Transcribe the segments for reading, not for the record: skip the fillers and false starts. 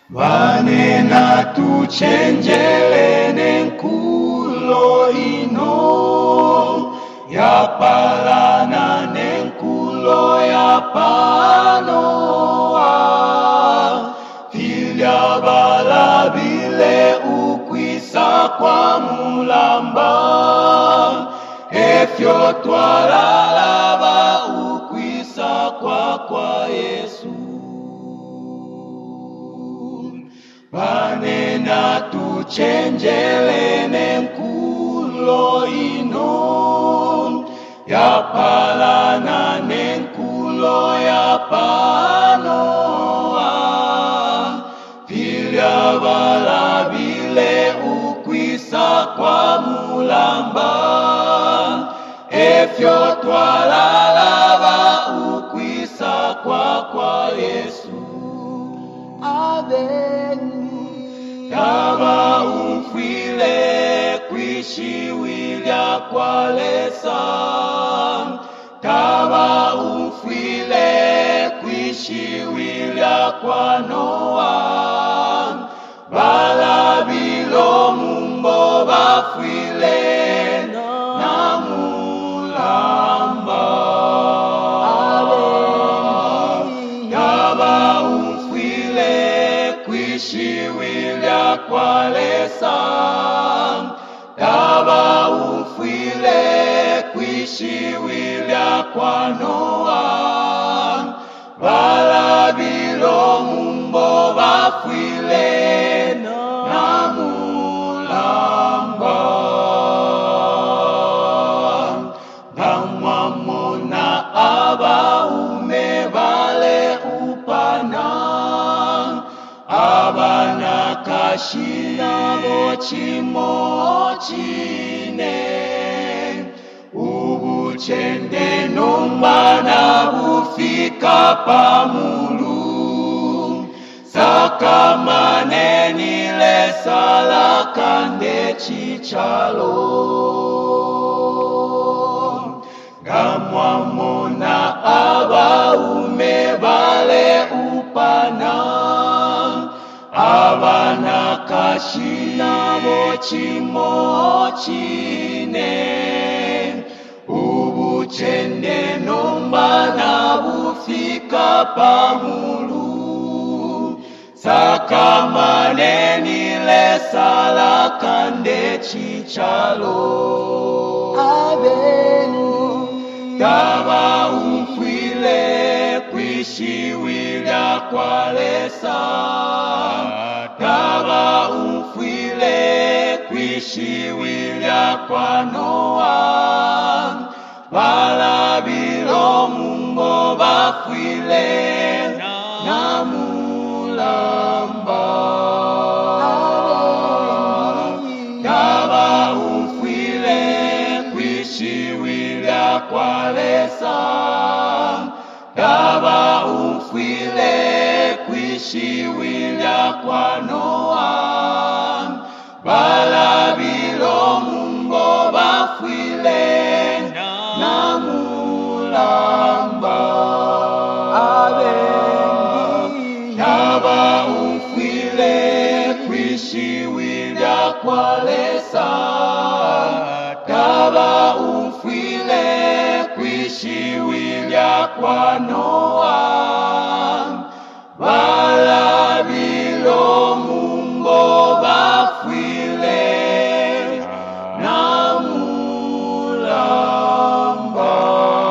Vanena tuchenjele nenkulo ino, yapalana nenkulo yapanoa, filya balabile ukwisa kwa mulamba, efyo twalalaba ukwisa kwa Yesu. Vanena tuchenjele nenkulo ino, yapalana nenkulo yapanoa, filya balabile ukwisa kwa mulamba, efyo twalalaba ukwisa kwa Yesu. Kama umfwile kwishiwilya kwa lesa, kama umfwile kwishiwilya kwa Noa, balabilo mumbo bafwile na mulamba. Kama umfwile kwishiwilya kwa lesa, kama umfwile kwishiwilya kwa Noa, balabilo mumbo bafwile na mulamba. Bamwamona abaume bale upana, abana kashina bochimo chine, ubuchende nombana bufika pamulu, sakamaneni lesala kande chichalo. Gamwamona abaume bale upana, abana kashina bochimo chine, ubuchende nombana bufika pamulu, sakamaneni lesala kande chichalo. Kama umfwile kwishiwilya kwa lesa, kama umfwile kwishiwilya kwa Noa, balabilo mumbo bafwile na mulamba. Kama umfwile kwishiwilya kwa lesa, kama umfwile kwishiwilya kwa Noa, balabilo mumbo bafwile na mulamba. Kama umfwile kwishiwilya kwa lesa, kama umfwile kwishiwilya kwa Noa, balabilo mumbo bafwile na mulamba.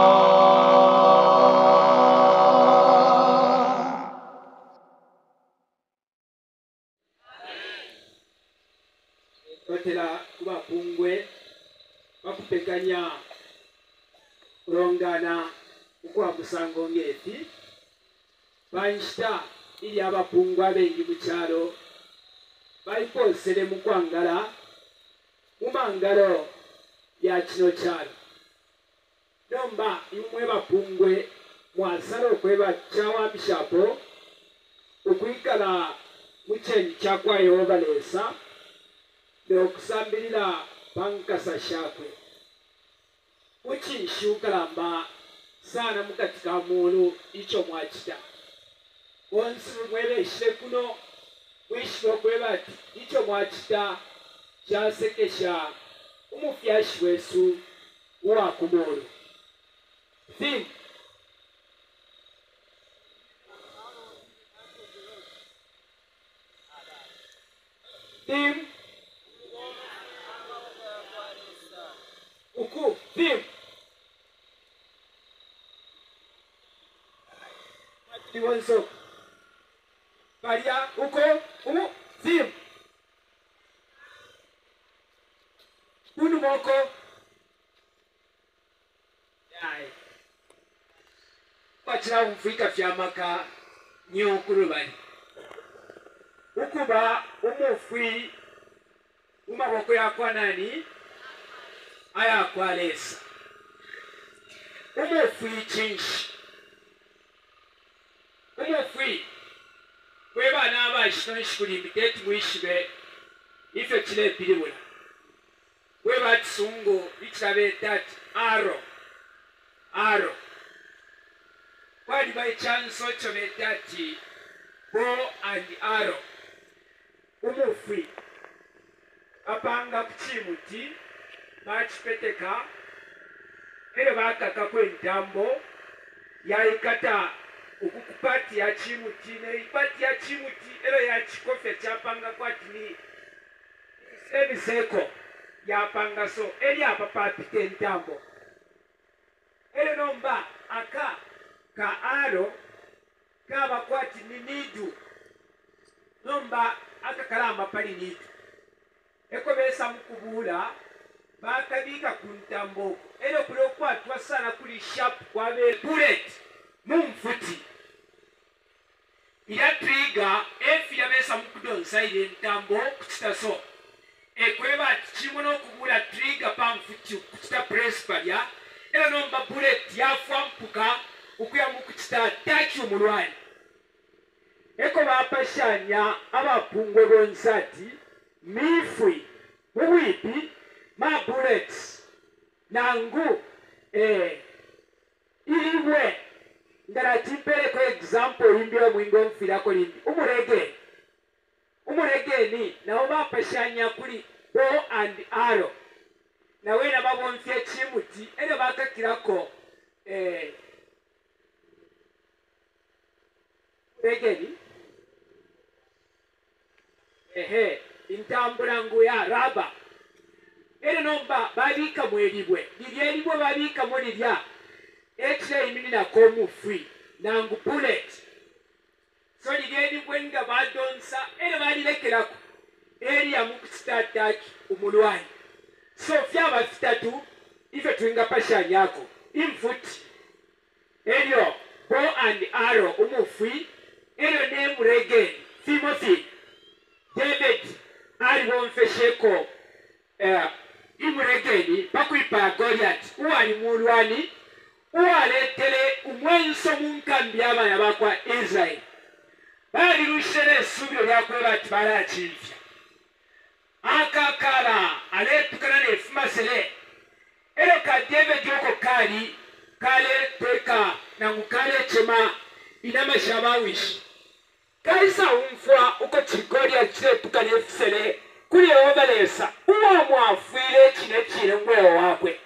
Batera kubapungwe bakupekanya kulongana ukwa musango ngeti banshita ili abapungwa abengi mu kyalo balikosere mu kwangala mu mangalo ya kino kyalo. Nomba imwe bapungwe mwasala okweba kyawa bishapo okwikala mu kyendi kyakwa Yehova lesa neokusambirira pankasa shakwe uchinshukalamba sana mukatika mulu icho mwachita onsi mwebeshile kuno wishwe okwebati icho mwachita chasekesha umufyashi wesu uwakumolo. Theme. Theme. Uku. Theme. Iwanso. Maria. Uko. Umu. Theme. Unu moko. Yai. Wachira umfika fyamaka nyokurubani. Ukuba umufwi umaboko yakwa nani ayakwa lesa. Umufwi chinshi. Umufwi weba naba shishikuri miteti mwishibe ife chile pilibula. Weba tsungo ichabe tati aro. Kwadi by chance chobe tati bow and arrow. Umufwi apanga kuchimuti bachipeteka ere bakaka kwentambo yaikata ukukupati ya chimuti ne ipati ya chimuti ere ya chikofe chapanga kwati ni emiseko yapanga so eri apapa pite ntambo ere nomba aka ka aro kaba kwati ni nidu nomba akakalamba pali nidu eko besa mukubula bakabika kuntambo ero kulokwatwa sana kuli sharp kwabe bullet mumfuti ila trigger efi yabesa mukudonsa ile ntambo kuchita so ekweba chimono kubula trigger pamfuti kuchita press palya ero nomba bullet yafwa mpuka ukuya mukuchita attack umulwani eko bapashanya abapungwe bonsati mifwi buwipi ma bullets nangu iliwe ndara timpere ko example imbira mwingo mfira ko lindi umurege ni na bapashanya kuri bow and arrow na wena babonfye chimuti ere bakakirako regeni intambula nguya raba ere nomba babika mwelibwe lilibwe babika mulilya ekira imini na komu free nangu bullet so lilibwe nga badonsa ere balilekerako eri ya mukustataki umulwani so fyaba fitatu ife tuinga pashanyako infuti eryo bow and arrow umufwi eryo nemurege Timothy David alibomfesheko imuregeni bakwipa Goliath uwali mulwani uwaletele umwenso munkambi abana bakwa Israel bali rushere subiro lyakwe bati barachivya akakala aletukana nefumasele ero ka David yoko kale teka na ngukale chema inamashabawishi kaisa umfwa uko chigori achire tukane fsele kuri obalesa uwa mwafile chine ngweo wakwe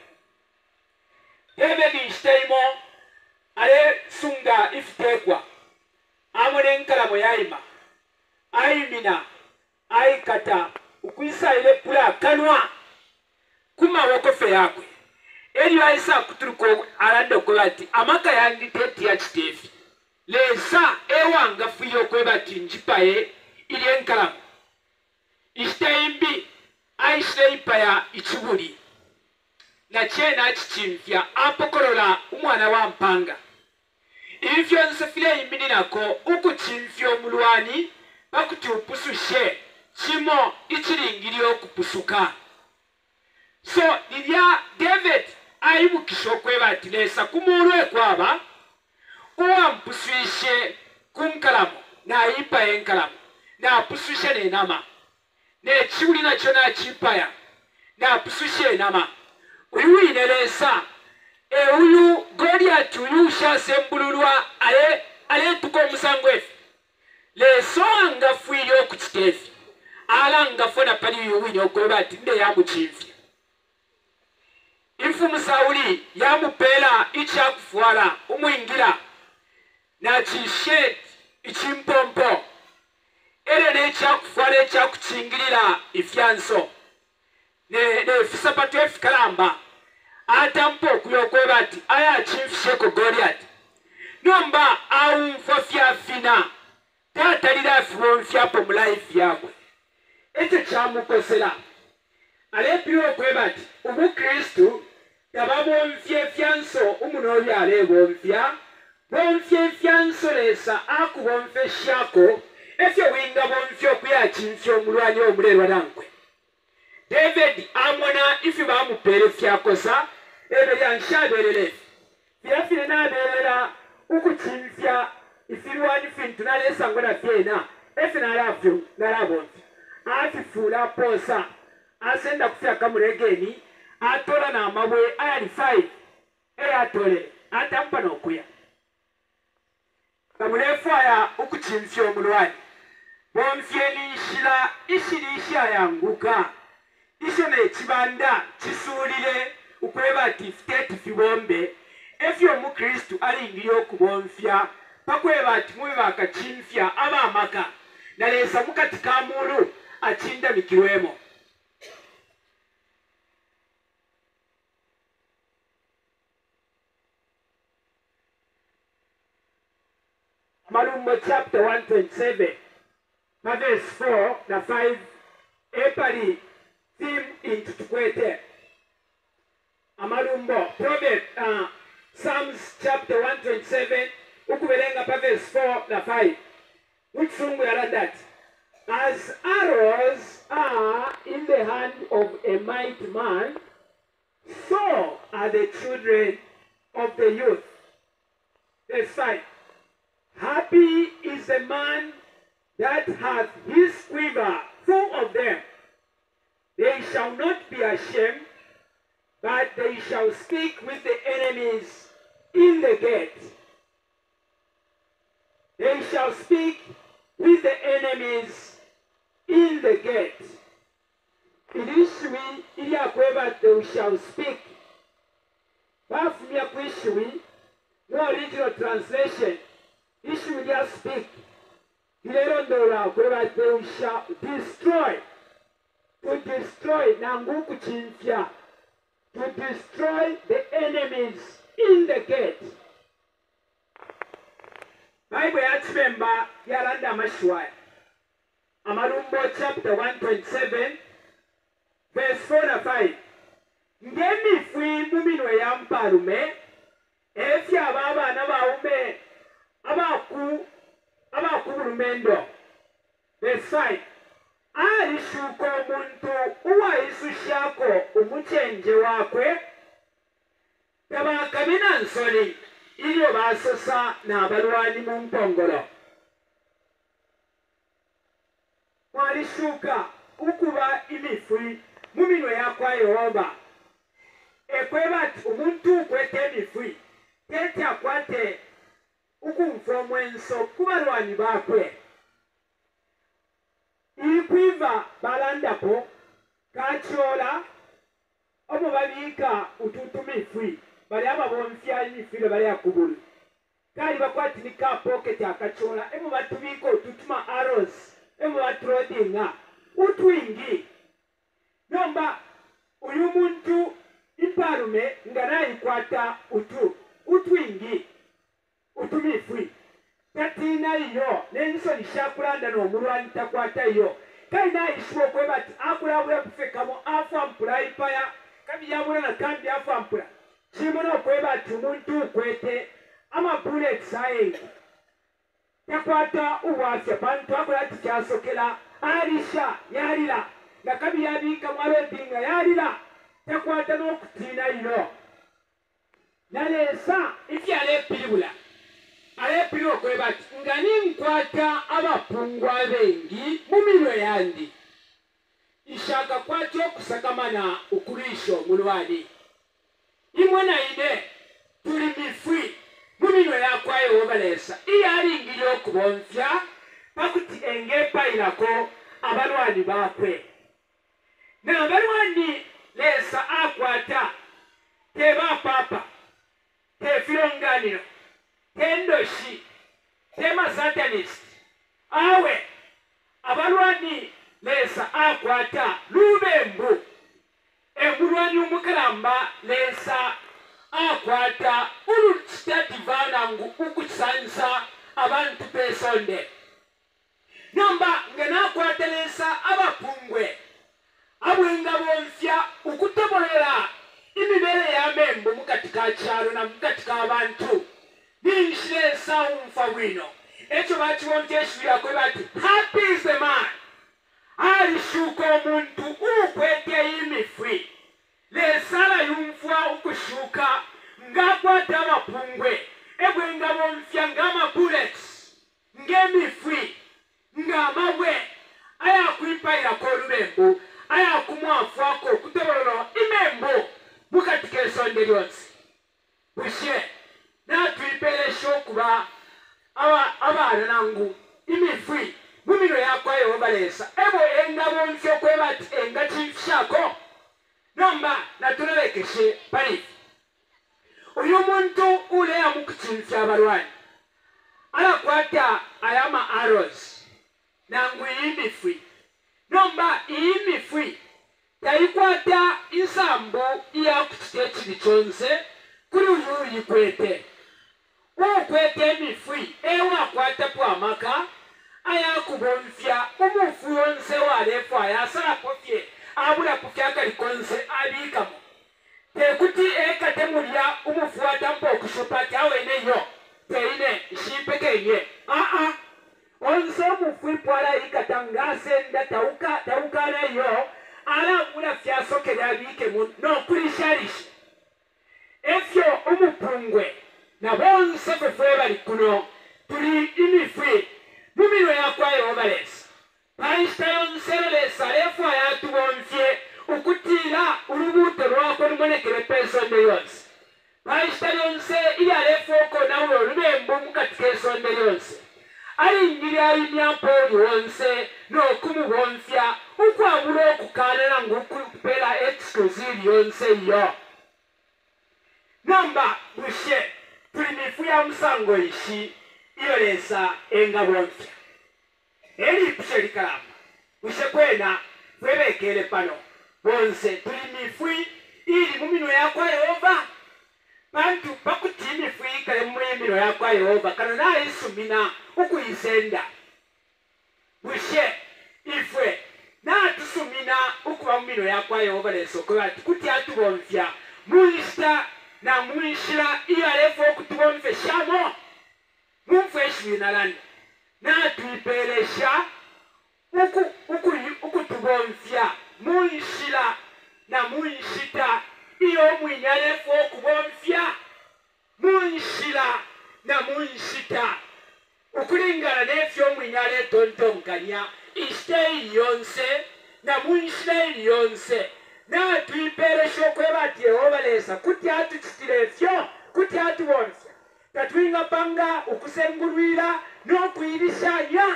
David Steimo ale sunga iftekwa amone nkalamo yaima aimina aikata ukwisa ile pula kanwa kuma wakofe yakwe eli aisa kuturuko arande okobati amaka yandi teti ya chitefi lesa ewanga fuyo kwebati njipaye ili enkalamu ishtaimbi aishleipa ya ichibuli na chena achichimfya apokorola umwana wa mpanga ifyo nsefile imbini nako ukuchimfya omulwani bakuti upusushe chimo ichiringiri okupusuka so nilya David aibukisho kwebati lesa kumulwe kwaba uwa mpuswishe kunkalamu na ipa enkalamu na pusushe nenama ne chiuli na chona chipaya na pusushe nama uyu inelesa uyu Goliath uyu shasembululwa ale tuko musangwefu leso anga fuyo kuchite ngafona pali yuwinyo okweba ati nde yamuchimvya ifu Sauli yamupela ichakufwala umwingira na chishet ichimpompo ere ne ichakufwala ichakuchingirira ifyanso ne fisapatu efikalamba atampo kuyokweba ati aya chimfisheko Goliath nomba aumfofya fina tatalira fwonfyapo mu life yakwe ekyo kyamukosera alepiro okweba ati omukristu tababonfya efyanso umunobi alebonfya bonfya efyanso lesa akubonfeshyako efyo winga bonfya okuyakimfya omulwanyi omulerwa nankwe David amona ifi bamupere fyakosa ebe yanshaberere byafire naberera ukukimfya ifirwani fintu nalesa ngona fyena efi narafyo narabonfya afifula posa asenda kufya kamuregeni atola na mabwe ayali 5 atole atampa nokuya kamulefaya ukuchimfya omulwani bomfyeni ishila ishilisha yanguka isho nekibanda kisulire ukweba ati fiteti fibombe efyo omukristu alingiryo okubonfya pakweba ati mube bakachimfya abamaka nalesa mukati kamulu achindamikirwemo Malumbo chapter 127 verse 4 na 5 epali theme into tukwete Amalumbo Proverbs Psalms chapter 127 ukubelenga pa verse 4 na 5 which sungu yala that as arrows are in the hand of a mighty man, so are the children of the youth. Verse 5. Happy is the man that hath his quiver full of them. They shall not be ashamed, but they shall speak with the enemies in the gate. They shall speak with the enemies in the gate. Ilishwi ili akweba they shall speak. Bafumia kuishwi, no original translation. Ishwi ya speak. Ilerondola akweba they shall destroy. To destroy nanguku chinfya. To destroy the enemies in the gate. Bible yatimemba yalanda mashwaya. Amalumbo chapter 127 verse 4 na 5. Ngemi muminwe ya mpalume efi abana baume abakubulumendo. Verse 5. Alishuko omuntu uwaisushako umuchenje wakwe tabakamina nsoli ilio basosa na abalwani mu mpongolo. Mwalishuka ukuba imifui muminwe yakwa Yehova ekweba umuntu ukwete emifui tete akwate ukumfwa mwenso kubalwani bakwe ikwiva balandako kachola omo babika ututumifui bali ababonfya imifui bali akubulu kali bakwati ni ka pocket akachola emo batubiko ututuma arrows emo batrodinga utwingi nomba uyu muntu iparume ngana ikwata utwingi utumifui tatina iyo nenso lishakulanda no mulwani takwata iyo kaina ishuo kweba ati akulabula kufekamo afa mpula ipaya kabi yabula na kambi afa mpula chimono kweba ati umuntu ukwete ama bullets ayengi takwata uwafya bantu akola ati kyasokela alisha yalira ngakabi yabika mwalodinga yalira takwata n'okutina ino nalesa ifyale pilibula alepiri okweba ati nga ninkwata abapungwa bengi muminwe yandi ishaka kwatyo okusakamana ukulisho mulwani imwe naine tuli mifwi muminwe yakwa Yehova lesa iyalingiryo okubonfya pakuti engepayirako abalwani bakwe na balwani lesa akwata teba papa te filonganiro tendoshi tema satanist awe abalwani lesa akwata lubembu emulwani umukalamba lesa akwata ulutitavanangu ukusansa abantu pesonde nomba ngenakwata lesa abapungwe abwenga bonfya ukutobolera imibere ya membo mukatika kyalo na mukatika abantu ninshilesa umfa bwino ekyo bakiwonja esubira kwe bati happy is the man alishuka omuntu ukwete imifwi lesala yumfwa ukushuka ngakwata abapungwe ebwenga bonfya ng'amabullets ng'emifwi ng'amabwe ayakwipayirako olubembo ayakumwafwako okutobolera imembo mukatika esonde lyonse bushe natwiperesha okuba abaana nangu imifwi mumino yakwayo balesa ebo engabo nsyo kwebati engachifshako nomba natulekeshe palifi uyu muntu ule amukuchimfya abalwani alakwata ayama arrows nangu imifwi nomba imifwi taikwata insambu iyakuchite chili chonse kuri uyu yikwete ukwete emifwi ewakwata pwamaka ayakubonfya umufu yonse walefu ayasala pofye abula pofye akalikonse abikamo tekuti ekatemulya umufu watampa okushupati aweneyo teine ishipekenye onse umufu ipwala ikatangasenda taukaneyo alabula fyasokele abikemu nokulishalisha efyo umupungwe na bonse fefwe bali kuno tuli imifwi mumino yakwayo obalesa paista yonselo lesa lefu ayatubonfye ukutila urubuto lwako lumonekele pesonde yonse paista yonse ili alefu oko naulo olubembo mukatika esonde yonse alingili ayimyapo oli wonse n'okumubonfya ukwabula okukanana ng'okupela exclusive yonse yo nomba bushe tuli mifu ya musango ishi iyo lesa engabonfya elipishe likalamba bushe kwena fwebekele pano bonse tuli mifwi ili mumino yakwa Yehova bantu bakuti mifwi ikale mumino yakwa Yehova kana naye isumina ukuyisenda bushe ifwe natusumina ukuba mumino yakwa Yehova leso kwa kuti atubonfya muista na muishira iya lefo okutubonfya shamo mumfeshi binalanda natwipelesha ukutubonfya muishira na muishita iyo mwinyalefu okubonfya muishira na muishita ukulingana nefyo mwinyale tontonkanya ishite yonse na muishira yonse natwipelesha okwebati Yehova lesa kuti atuchitile fyo kuti atubonfya tatwinga panga ukusengulwira n'okwirishanya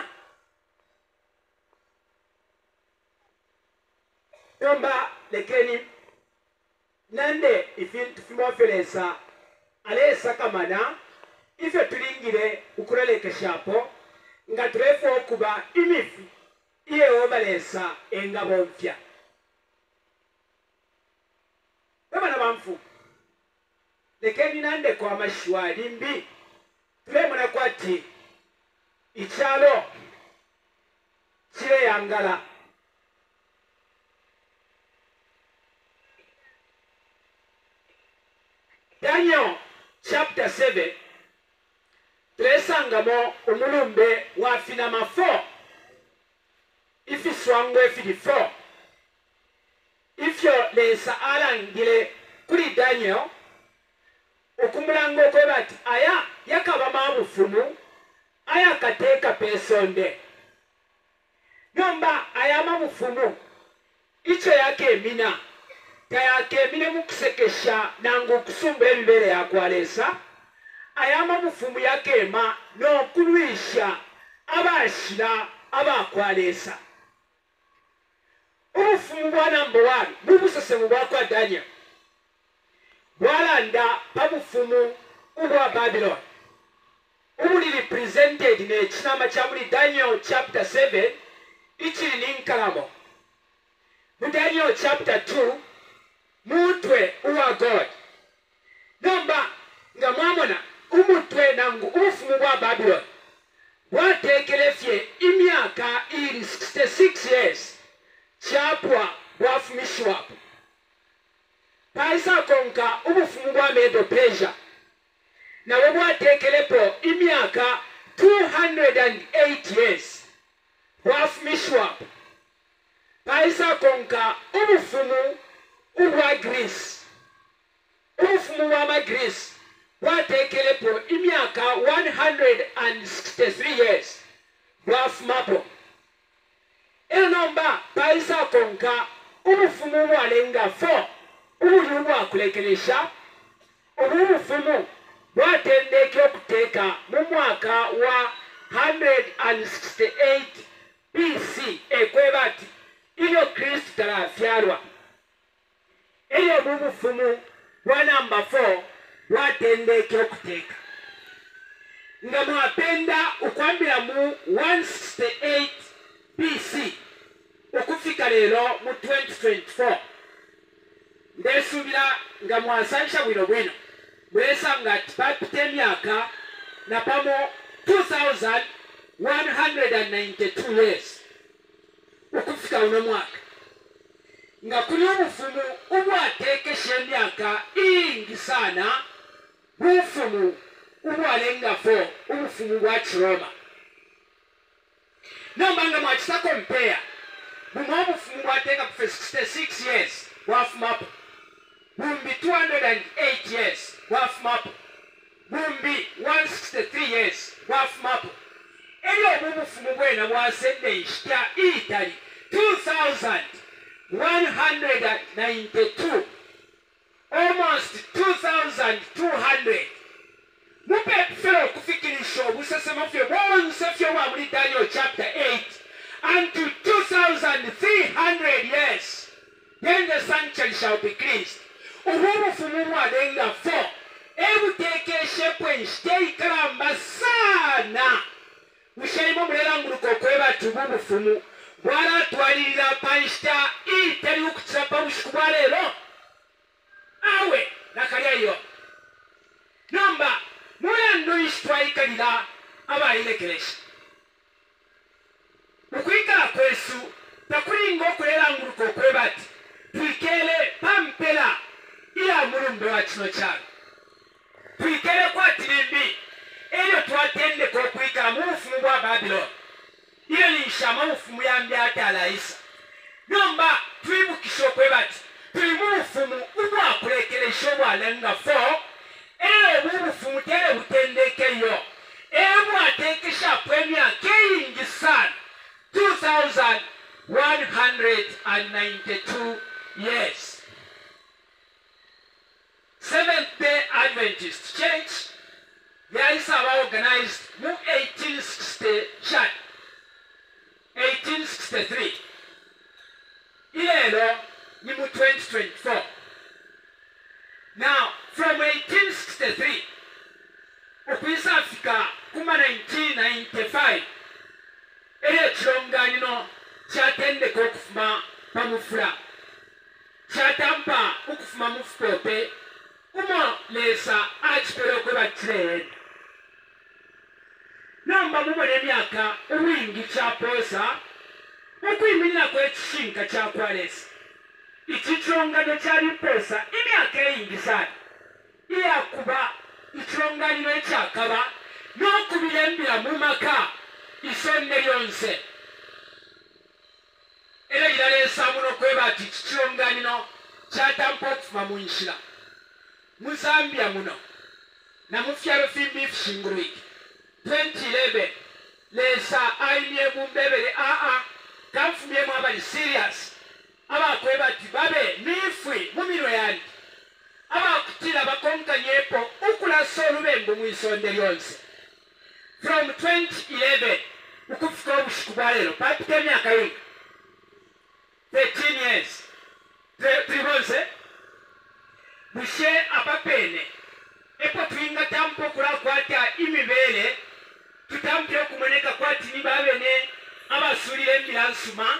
nomba lekeni nande ifintu fimofelesa alesa kamana ifyo tulingire ukulelekeshapo nga tulefu okuba imifi Yehova lesa engabonfya kamana bamfu lekeni nande kwa mashwali mbi tulemuna kwati ichalo chile yangala Daniel chapter 7 tulesangamo umulumbe wafinama 4 ifiswango efili 4 ifyo lesa alangile kuri Daniel okumulango kwebati aya yakaba mabufumu aya kateka pesonde nomba aya mabufumu icho yake emina tayake emine mukusekesha nangu kusumba ebibere yakwalesa aya mabufumu yake ema n'okulwisha abashira abakwalesa obufumu bwa number 1 bubusesemu bwakwa Daniel bwalanda pabufumu ubwa Babylon ubuli represented n'ekinama kya muri Daniel chapter 7 ikiri n'inkalamo mu Daniel chapter 2 mutwe uwa God nomba nga mwamona umutwe nangu ubufumu bwa Babylon bwatekelefye imyaka iri 66 years kyapwa bwafumishwapo paisa konka ubufumu bwa Medo Persia nawe bwatekelepo imyaka 208 years bwafumishwapo paisa konka ubufumu ubwa Greece ubufumu bwa Greece bwatekelepo imyaka 163 years bwafumapo enomba paisa konka ubufumu bwalenga 4 ubuli bwakulekelesha obufumu bwatendeke okuteeka mu mwaka wa 168 BC ekweba ati iyo Kristo tarafyalwa eyo bubufumu bwa namba 4 bwatendeke okuteeka nga mwapenda ukwambira mu 168 BC okufika lero mu 2024 ndesubira nga mwasanisha bwino bwino mwesa nga tipapita emyaka napamo 2192 years okufika uno mwaka nga kuli obufumu obwatekesha emyaka ingi sana bufumu obwalenga 4 obufumu bwa Kiroma nomba nga mwakisako mpeya bumwe obufumu bwateeka ku 66 years bwafumapo bumbi 208 years bwafumapo bumbi 163 years bwafumapo ebyo obubufumu bwena bwasende nshitya Italy 2192 almost 2200 mupepufera okufikirisha obusesema fye bwonse fye bwa muri Daniel chapter 8 unto 2300 years then the sanctuary shall be cleansed obubufumu bwalenga 4 ebutekeshepo enshitya ikaramba sana mushaimo mulelanguluka okweba ati obubufumu bwalatwalirira panshitya itali okukirapa bushiku bwa lero awe nakalyayo nomba mulando ishitwaikalira abayilekelesha okwikala kwesu takulinga okulelanguluka okweba ati twikele pampela iya mulumbe wa kino kyalo twikele kwatirimbi eyo twatendeka okwikala mu bufumu bwa Babylon iyo ninshama obufumu yambyatalayisa nomba twibukisha okweba ati tuli mu bufumu obwakulekelesha obwalenga 4 eyo obubufumu tere butendekeyo ebwatekeshapo emyaka eyingi sana 2192 years. Seventh-day Adventist Church, they are organized in 1863. Ilelo ni mu 2024. Now, from 1863, okuisa Africa kuma 1995, ele chilonganino chatendeka okufuma pamufula. Chatampa okufuma mufukope. Umo lesa achipero kweba trade. Namba mumone emyaka uwingi chaposa okwiminira kwekishinka kyakwalesa ikicilongano kyali posa emyaka eyingi sana iyakuba ikilonganiro ekyakaba n'okubirembera mu maka isonne lyonse era iralesa muno kweba ati ikicilonganiro kyatampa okufuma mu nshira mu Zambia muno na mu fyalo fimbi fishingurwiki 2011 lesa aimye mumbebere kamfumye mu abali serious abakweba ati babe nifwe mu miro yange abakutira bakonkanyepo ukulasa olubembo mu isonde lyonse from 2011 ukufika obushiku bwa lero papita emyaka yinga 13 years tribonse bushe apapene epo twinga tampo kula kwata imibele tutampye okumoneka kwati nibabene abasulire emilansuma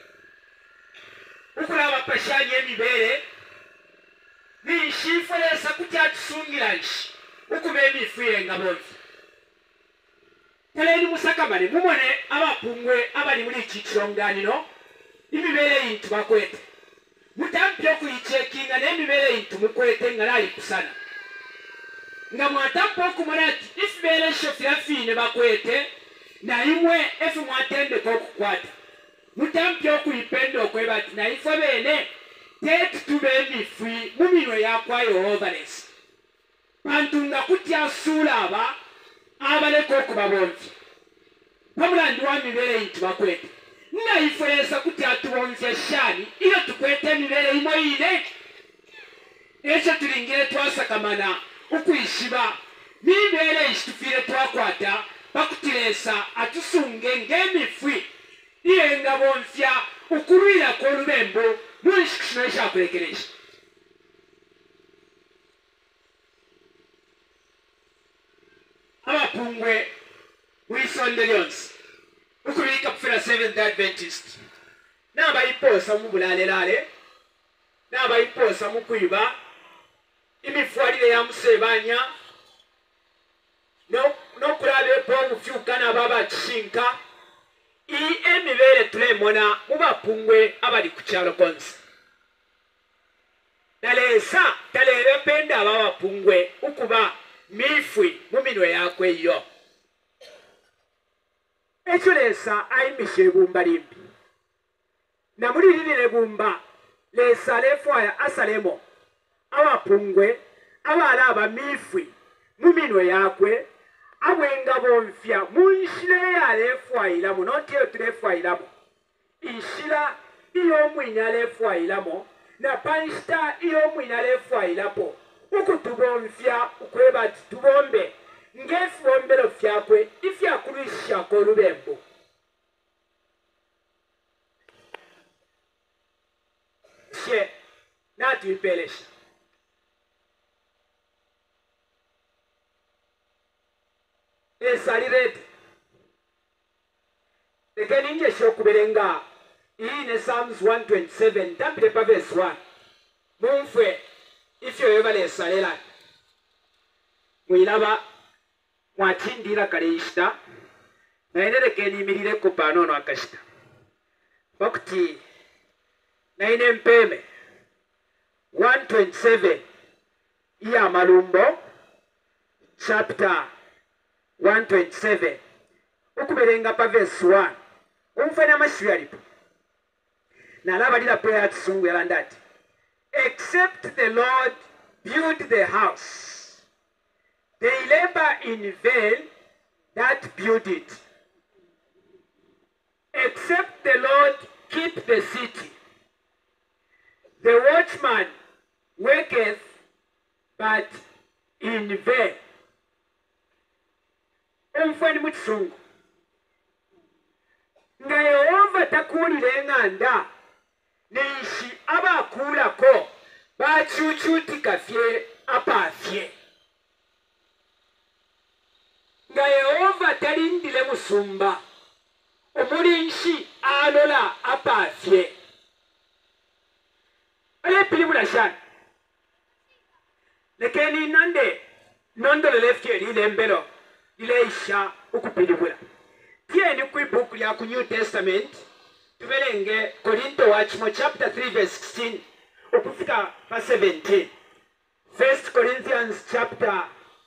ukulaba pashanye emibele nishifolesa kutya tusungira nshi ukube emifuye nga bonzi teleni musakamane mumone abapungwe abali muri ikikironganiro imibele yintu bakwete mutampye okuyicekinga n'emibele yintu mukwete nga nayi kusana nga mwatampa okumona ati ifibele shofira fine bakwete na imwe efu mwatendeka okukwata mutampye okuyipenda okweba ati na ifo bene tetu tube emifwi muminwe yakwa Yehova lesi bantu nga kutya sula aba abaleka okuba bonzi pamulandi wa mibele yintu bakwete na ifolesa kutya tubonze shani iyo tukwete mibele imo ine ekyo tulingire twasakamana ukuyishiba mibele ishitufire twakwata bakutiresa atusunge ng'emifwi iyenga bonfya ukurwira kolubembo mwishikishino eshakulekeresha abapungwe wisonde lyonsi ukubika kufira Seventh Adventist n'abayiposa mu bulalelale n'abayiposa mu kwiba imifwalire ya musebanya n'okulaba epo omufyuka n'ababa kishinka emibere tulemona mu bapungwe abali ku kyalo konsi nalesa talebe penda abapungwe ukuba mifwi mu minwe yakwe yo ekyo lesa ayimisha ebumba limbi namulirire ebumba lesa lefwaya asalemo abapungwe abala abamifwi mu minwe yakwe abwenga bonfya mu nshira yalefwayiramo notiyo tulefwayiramo inshira iy'omwina lefwayiramo na panshita iy'omwina lefwayirapo ukutubonfya ukweba ati tubombe ng'efibombero fyakwe ifyakulwishako olubembo she natwipelesha esalirete lekeni nje shokubelenga ine Psalms 127 tampile pa verse 1 mumfwe ifyo yebale esalela mwilaba mwatindira kale ishita naine lekeni imirire kupanono akashita bakuti naine mpeme 127 iya malumbo chapter 127 ukubelenga pa verse 1 umfana mashu yalipo nalaba lila prayer kisungu yalandati except the Lord build the house they labor in vain that build it except the Lord keep the city the watchman worketh but in vain umfani mukisungu nga Yehova takuulire nganda nishi abakulako bachuchutika fye apafye nga Yehova talindile musumba omulinshi alola apafye alepili bulashana lekeni nande nondolo lefye lilembelo lileisha ukupilibula tieni kwibuku lya ku New Testament tubelenge Korinto wachimo chapter 3 verse 16 ukufika pa 17 1 Corinthians chapter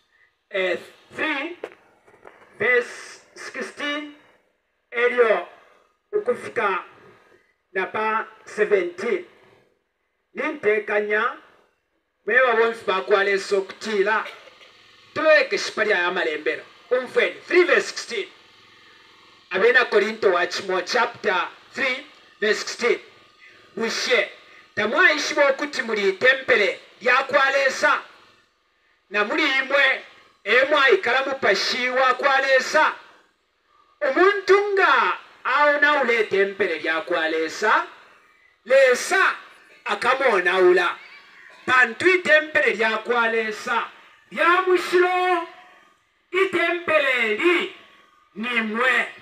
3 verse 16 elio ukufika na pa 17 nintekanya mewa bonsi bakwaleso okutira tuleke shipali ya malembero umfweni 3 verse 16 abena Korinto wachimo chapter 3 verse 16 bushe tamwa ishibo okuti muri tempele yakwalesa na muri imwe emwa ikalamu pashiwa kwalesa omuntu nga aona ule tempele yakwalesa lesa akamona ula bantu itempele lyakwalesa lya mushiro itempele li nimwe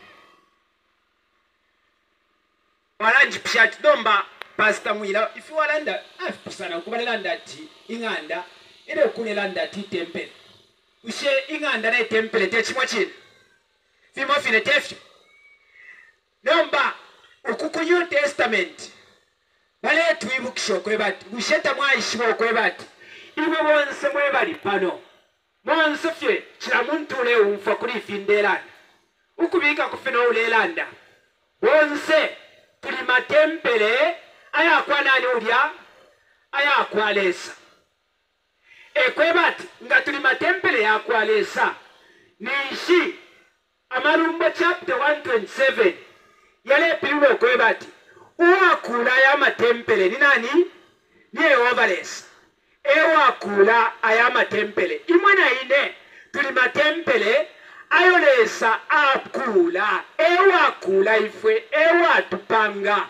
walanji pishati domba Pastor Mwila if you walanda afusana kubalanda ati inganda ere okulelanda ati tempele ushe inganda na tempele techimwa chini fimo fine tefyo nomba okuku New Testament bale twibukisho kwebati busheta mwayishibo kwebati iwe bonse mwebali pano monse fye kila muntu ule umfa kuri findelanda ukubika kufina ulelanda bonse tuli matempele aya kwa nani ulya aya kwalesa kwebati nga tuli matempele ya kwalesa nishi Amarumbo chapter 127 yale pilulo kwebati uwakula ya matempele ni nani? Ni Eovalesa. Ewakula aya matempele imwana ine tuli matempele ayolesa akula ewakula ifwe ewatupanga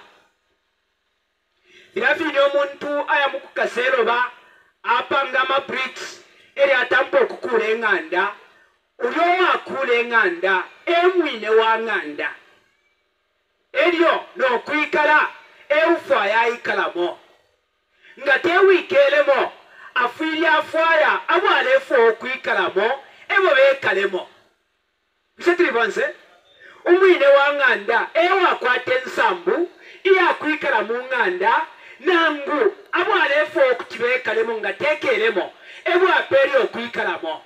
ilafini omuntu aya mukukaseroba apanga ma bricks eri atampo okukula enganda uyo wakula enganda emwine wa nganda eryo nokwikala eufaya ikalamo nga tewikelemo afirya afaya abwalefo okwikalamo ebo bekalemo msetri bonse umwine wa nganda ewa kwate ensambu iya kwikala mu nganda nangu abwalefo okukibekalemo nga tekelemo ebo aperi okwikalamo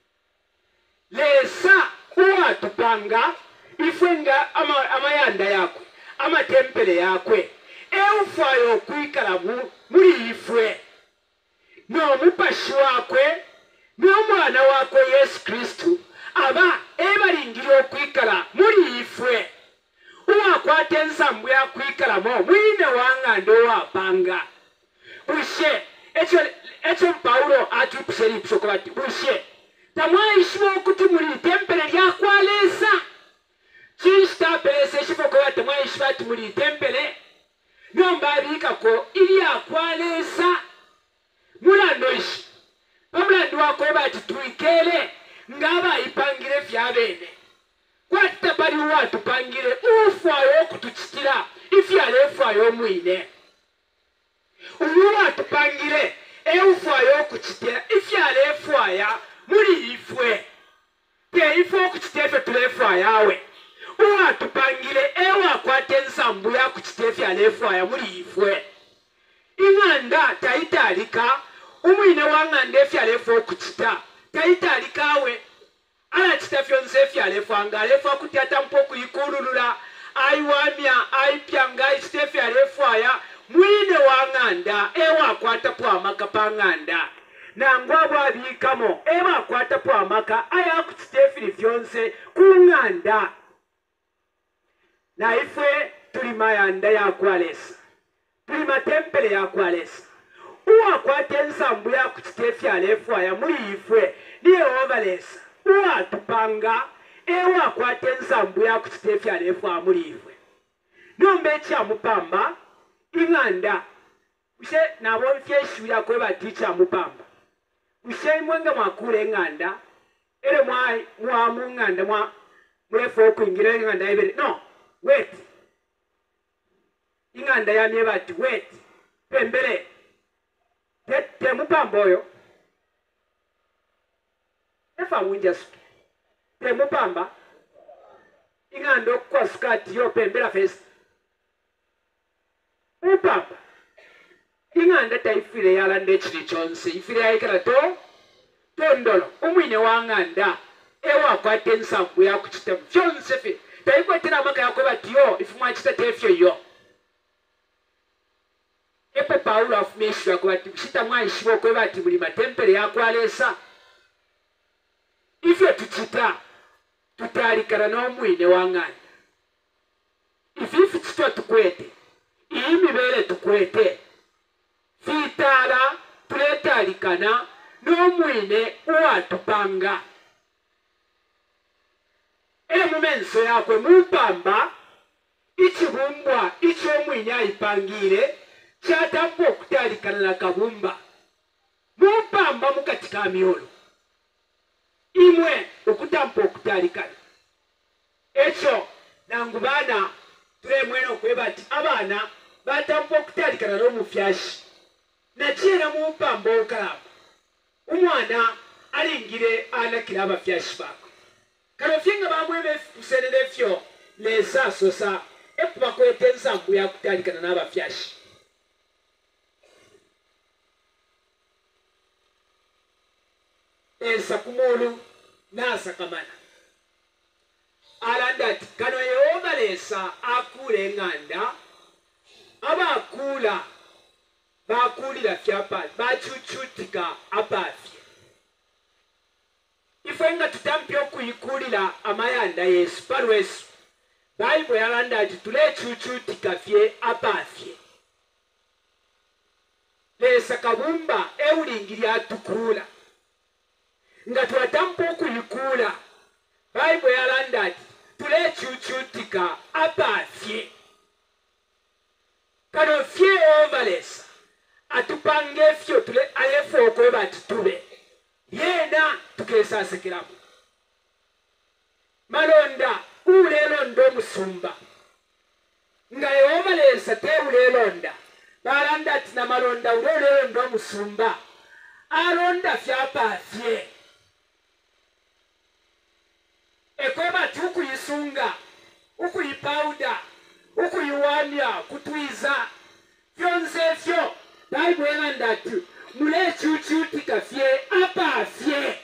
lesa uwatupanga ifwenga amayanda yakwe amatempele yakwe eufayo okwikala muri ifwe n'omupashi wakwe n'omwana wakwe Yesu Kristu aba ebalingirira okwikala muri ifwe uwakwata ensambu yakwikalamo mwine wanganda owapanga bushe ekyo Paulo atupusheripusoko bati bushe tamwayishibo okuti muri tempele lyakwalesa chistapelese shifoko bati mwayishibo ati muri tempele nomba abikako ilyakwalesa mulando ishi pamulando wako bati tuikele ngaba ipangire fyabene kwata bali watupangire ufwayo okutuchitira ifyale efwayo mwine uyu watupangire ufwayo okuchitira ifyale efwaya muri ifwe te ifo okuchitefe tulefwa yawe uwatupangire ewakwate ensambu yakuchite fyale efwaya muri ifwe inganda taitalika umwine wanganda efyale efwa okuchita taitalikawe ala chitafyo nse fyale efwa ngalefwa kutyata mpoku ikululula aiwamya aipyanga ichite fyale efwaya mwine wanganda ewakwata pwamaka panganda nangwa bwabikamo ewakwata pwamaka ayakuchitefiri fyonse kunganda na ifwe tuli mayanda yakwalesa tuli matempele yakwalesa uwakwata ensambu yakuchitefyala efwaya muri ifwe ni Eovalesa uwatupanga ewakwata ensambu yakuchitefyala efwaya muri ifwe nombe ekyamupamba inganda ushe nabo fyeshuya kwe baticha mupamba ushe mwenga mwakule enganda ere mwa munganda mwefo kuingira enganda ibere no wait inganda yamye bati wait pembele te mupamba oyo efa winjas te mupamba inganda okwa skati yo pembela face upapa inganda taifire yala ndechiri chonse ifire yaikala tondolo umwine wanganda ewakwata ensambu yakuchita fyonse fe taikwatira amaka yako batiyo ifumwachita tefyo yo epe Paulo afumeshu yako bati kushita mwaishibo kwe bati muli matempele yakwalesa ifyo tuchita tutalikana n'omwine wanganda ififi chitwa tukwete imibere tukwete fitala tuletalikana n'omwine uwatupanga mumenso yakwe mupamba ikibumbwa iky'omwini ayipangire kyatamba okutaalikana na kabumba mumpamba mukati ka myolo imwe okutamba okutaalikana ekyo nangu baana tulemwena okweba nti abaana batamba okutaalikana n'omufyashi nakyera mumpamba okalamba omwana alingire anakira abafyashi baako kano fyenga bamwebe kusenera efyo leesaasosa ekuba kweta ensangu yakutaalikana n'abafyashi ensa kumulu nasakamana alanda ati kano yehova leesa akuula eŋŋanda abakuula bakuulira fyapali bacucutika apaafye ife nga tutampya okuyikuulira amayanda yesu palwesu bayibuli yalanda ati tulecucutika fye apaafye leesa kabumba ewulingiri atukuula nga twatampa okuyikuula bayibuli yalanda ati tulecucutika apaafye kano fye ovalesa atupanga efyo alefe okweba ati tube yena tukesasekeramu malonda ulelonda omusumba nga yeovalesa teulelonda balanda ati namalonda ulelonda omusumba alonda fyapaafye ekweba ati ukuyisunga ukuyipawuda ukuyiwamya kutwiza fyonse efyo bayibuli elanda ati mulecucutika fye apaafye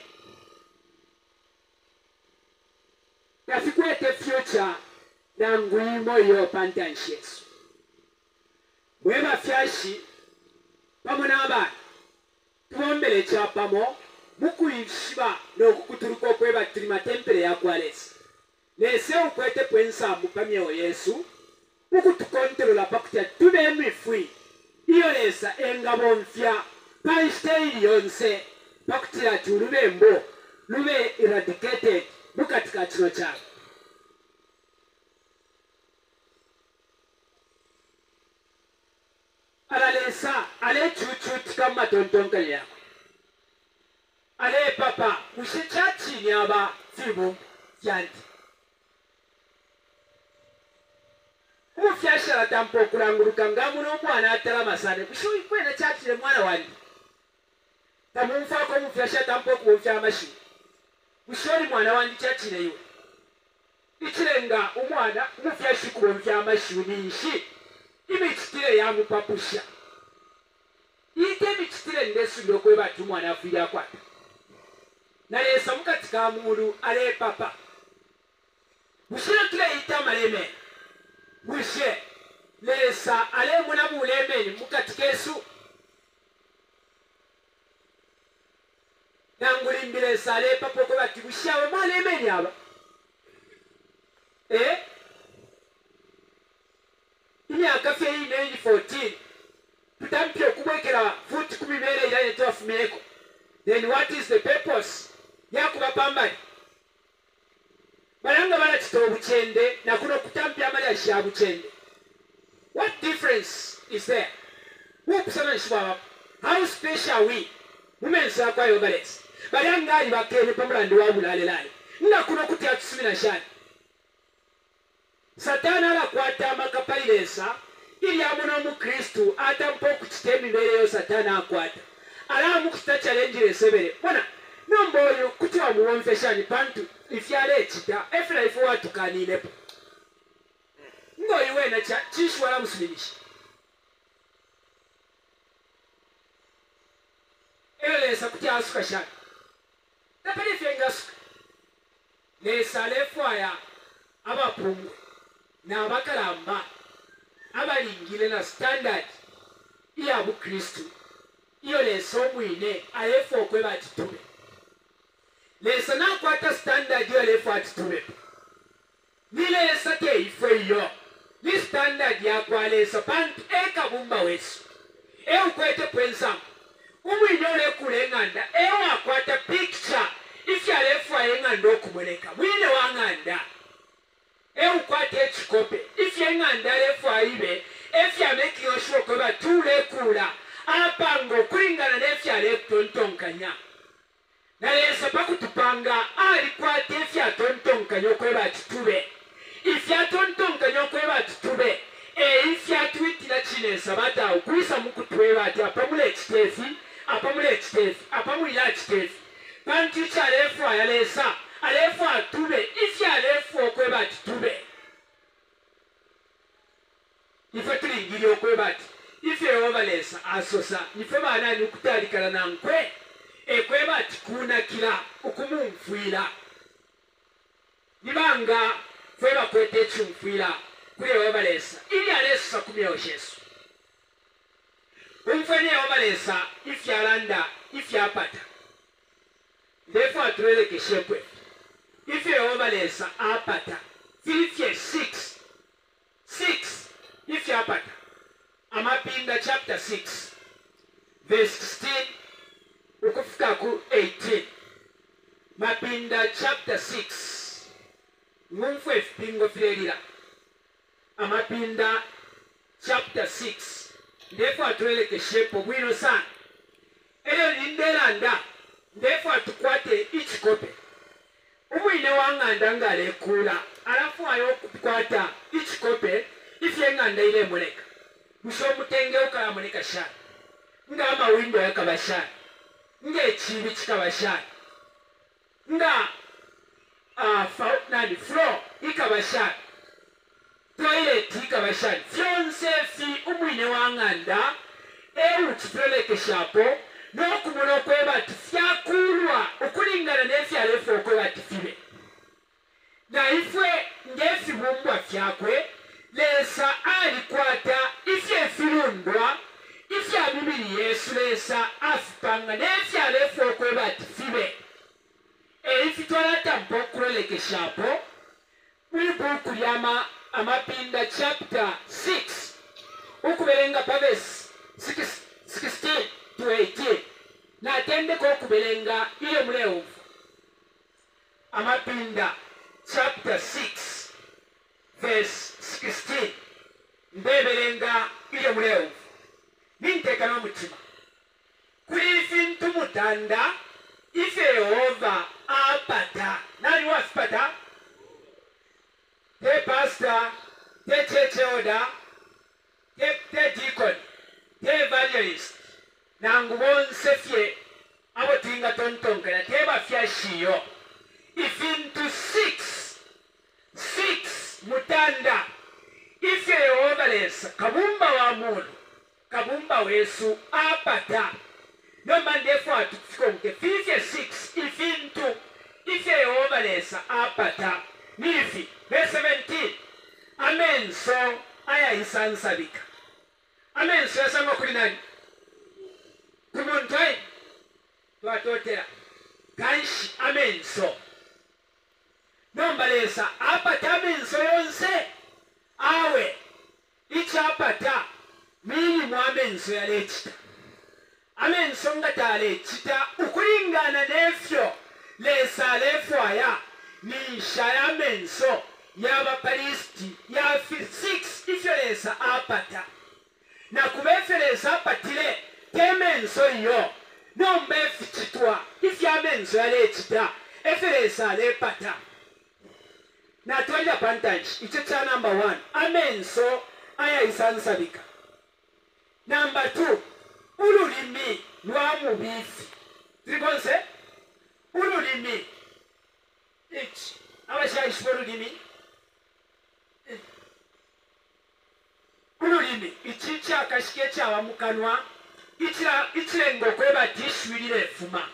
yafikwete fyuca nangwimo yo pantanshesu mweba fyashi pamo n'abaana tubombere ekyapamo mukuyishiba n'okukutuluka okweba tuli matempere yakwalesa leese okwete pwensambu pamyewo yesu mukutukonterola pakutya tube emifwi iyo leesa engabo nfya pansteili yonse pakutira ati olubembo lube eradicated mukati ka kino kyalo alaleesa alecucutika mu matontonkane yako ale papa mushikyakini aba fibu fyandi umufyashi aratampa okulanguluka ngamu n'omwana atala masane kushuyi kwena kyakire mwana wandi tamunfaako omufyashi atampa okuwomfya amashini kushori mwana wandi kyakire iwe ikirenga omwana umufyashi kuwomfya amashini nshi imikitire yamupapusha ite emikitire ndesunda okweba ati omwana afiire akwata naleesa mukati ka mulu ale papa bushire tuleeyita amaleme bushe leesa ale muna bulemeni mukati kesu nangulimbileesa ale papa okweba ati bushawe malemeni aba imyaka fye ine 14 tutampya okubwekera futi kumibeera era netwafumyeko then what is the purpose yakuba pambali balanga balakita obukyende nakuno okutampya amalya sha bukyende what difference is there wokusana nshibwaba how special we mumensa kwayo balesi balanga ali bakene pamulandi wabulalelale nga kuno kutya tusumi na shani satana alakwata amakapalilesa ili amuna omukristu atampa okukita emibeereyo satana akwata alamukuta challenge esebere bona nomboyo kutya omuwonfeshani pantu ifyala ekita efulaifu watukaninepo ngoyi wena kishwala musulumishi elesa kutya asuka shani tapeli fyengasuka lesa lefwaya abapumwe n'abakalamba abalingire na standard iya bukristu iyo leesa omwine alefu okweba ati tube leesa nakwata standard iyo alefu ati tube nileesa teife iyo ni standard yakwaleesa pantu ekabumba wesu eukwete pwensamu omwine olekula eŋŋanda ewakwata picture ifyo alefu aye eŋŋanda okumuleka mwine waŋŋanda ukwate ekikope ifye nganda lefu aibe efya meki yoshuko ba tule kula apango kulingana nefya le tontonkanya nalesa pakutupanga alikwate efya tontonkanya okweba kitube ifya tontonkanya okweba kitube ifya twitira chinesa bata ukwisa mukutweba ati apamule ekitefi apamulira ekitefi panti kyalefu ayalesa alefu atube ifya alefu okweba ati tube ife tulingiri okweba ati ife obalesa asosa ife banani okutalikana nankwe ekweba ati kunakira okumunfuira nibanga kweba kwete ekyunfuira kuli obalesa ili alesa kumyoshesu umfene obalesa ifya alanda ifya apata ndefu atulelekeshekwe ife obalesa apata filifye 6 ifya apata amapinda chapter 6 verse 16 ukufika ku 18 mapinda chapter 6 ngumfu efipingo filelira amapinda chapter 6 ndefu atulelekeshepo bwino sana elyo nindelanda ndefu atukwate ichikope umwine wanganda ngalekula alafu ayo okukwata ichikope ifye nganda ile muleka musomutenge ukalamuleka shani nga amawindo yakabashani nga ekibi kikabashani nga floor ikabashani toilet ikabashani fyonse fi umwine wanganda ukitolekeshapo n'okumula okweba ati fyakulwa okulingana n'efyalefu okweba ati fibe naifwe ng'efibumbwa fyakwe lesa alikwata ifye efirundwa ifya bibiri yesu lesa afipanga n'efyalefu okweba ati fibe eifitwala tampo okulolekeshapo mwibuku lyama amapinda chapter 6 ukubelenga pavesi 16 to 18 natendeko okubelenga ile muleuvu amapinda chapter 6 verse 16 mbebelenga ile muleuvu ninteka n'omutima kuli ifintu mutanda ife Yehova apata nani wasipata te pastor te church elder te deacon te evangelist nangu bonse fye abo tinga tontonkana teba fya shiyo ifintu 6 mutanda ife Yehova lesa kabumba wa munu kabumba wesu apata nomba ndefu atufikonke fifye 6 ifintu ife Yehova lesa apata nifi verse 17 amenso ayayisansabika amenso yasanga kuli nani kumuntai twatotera kanshi amenso nombalesa apata amenso yonse awe ichapata mini mu amenso yalechita amenso nga talechita ukulingana nefyo lesa lefwaya nisha y'amenso y'abaparisti ya 6 ifyo lesa apata na kubefyo lesa apatile temenso yo nomba efichitwa ifya amenso yalechita efyo lesa lepata na twalya pantanji icho cha number 1 amenso ayayisansabika number 2 ululimi lwa mubifi trikonse ululimi ichi abashayishwa ululimi ululimi ichi chakashike chawa mukanwa ichilengo kweba tishwilile efuma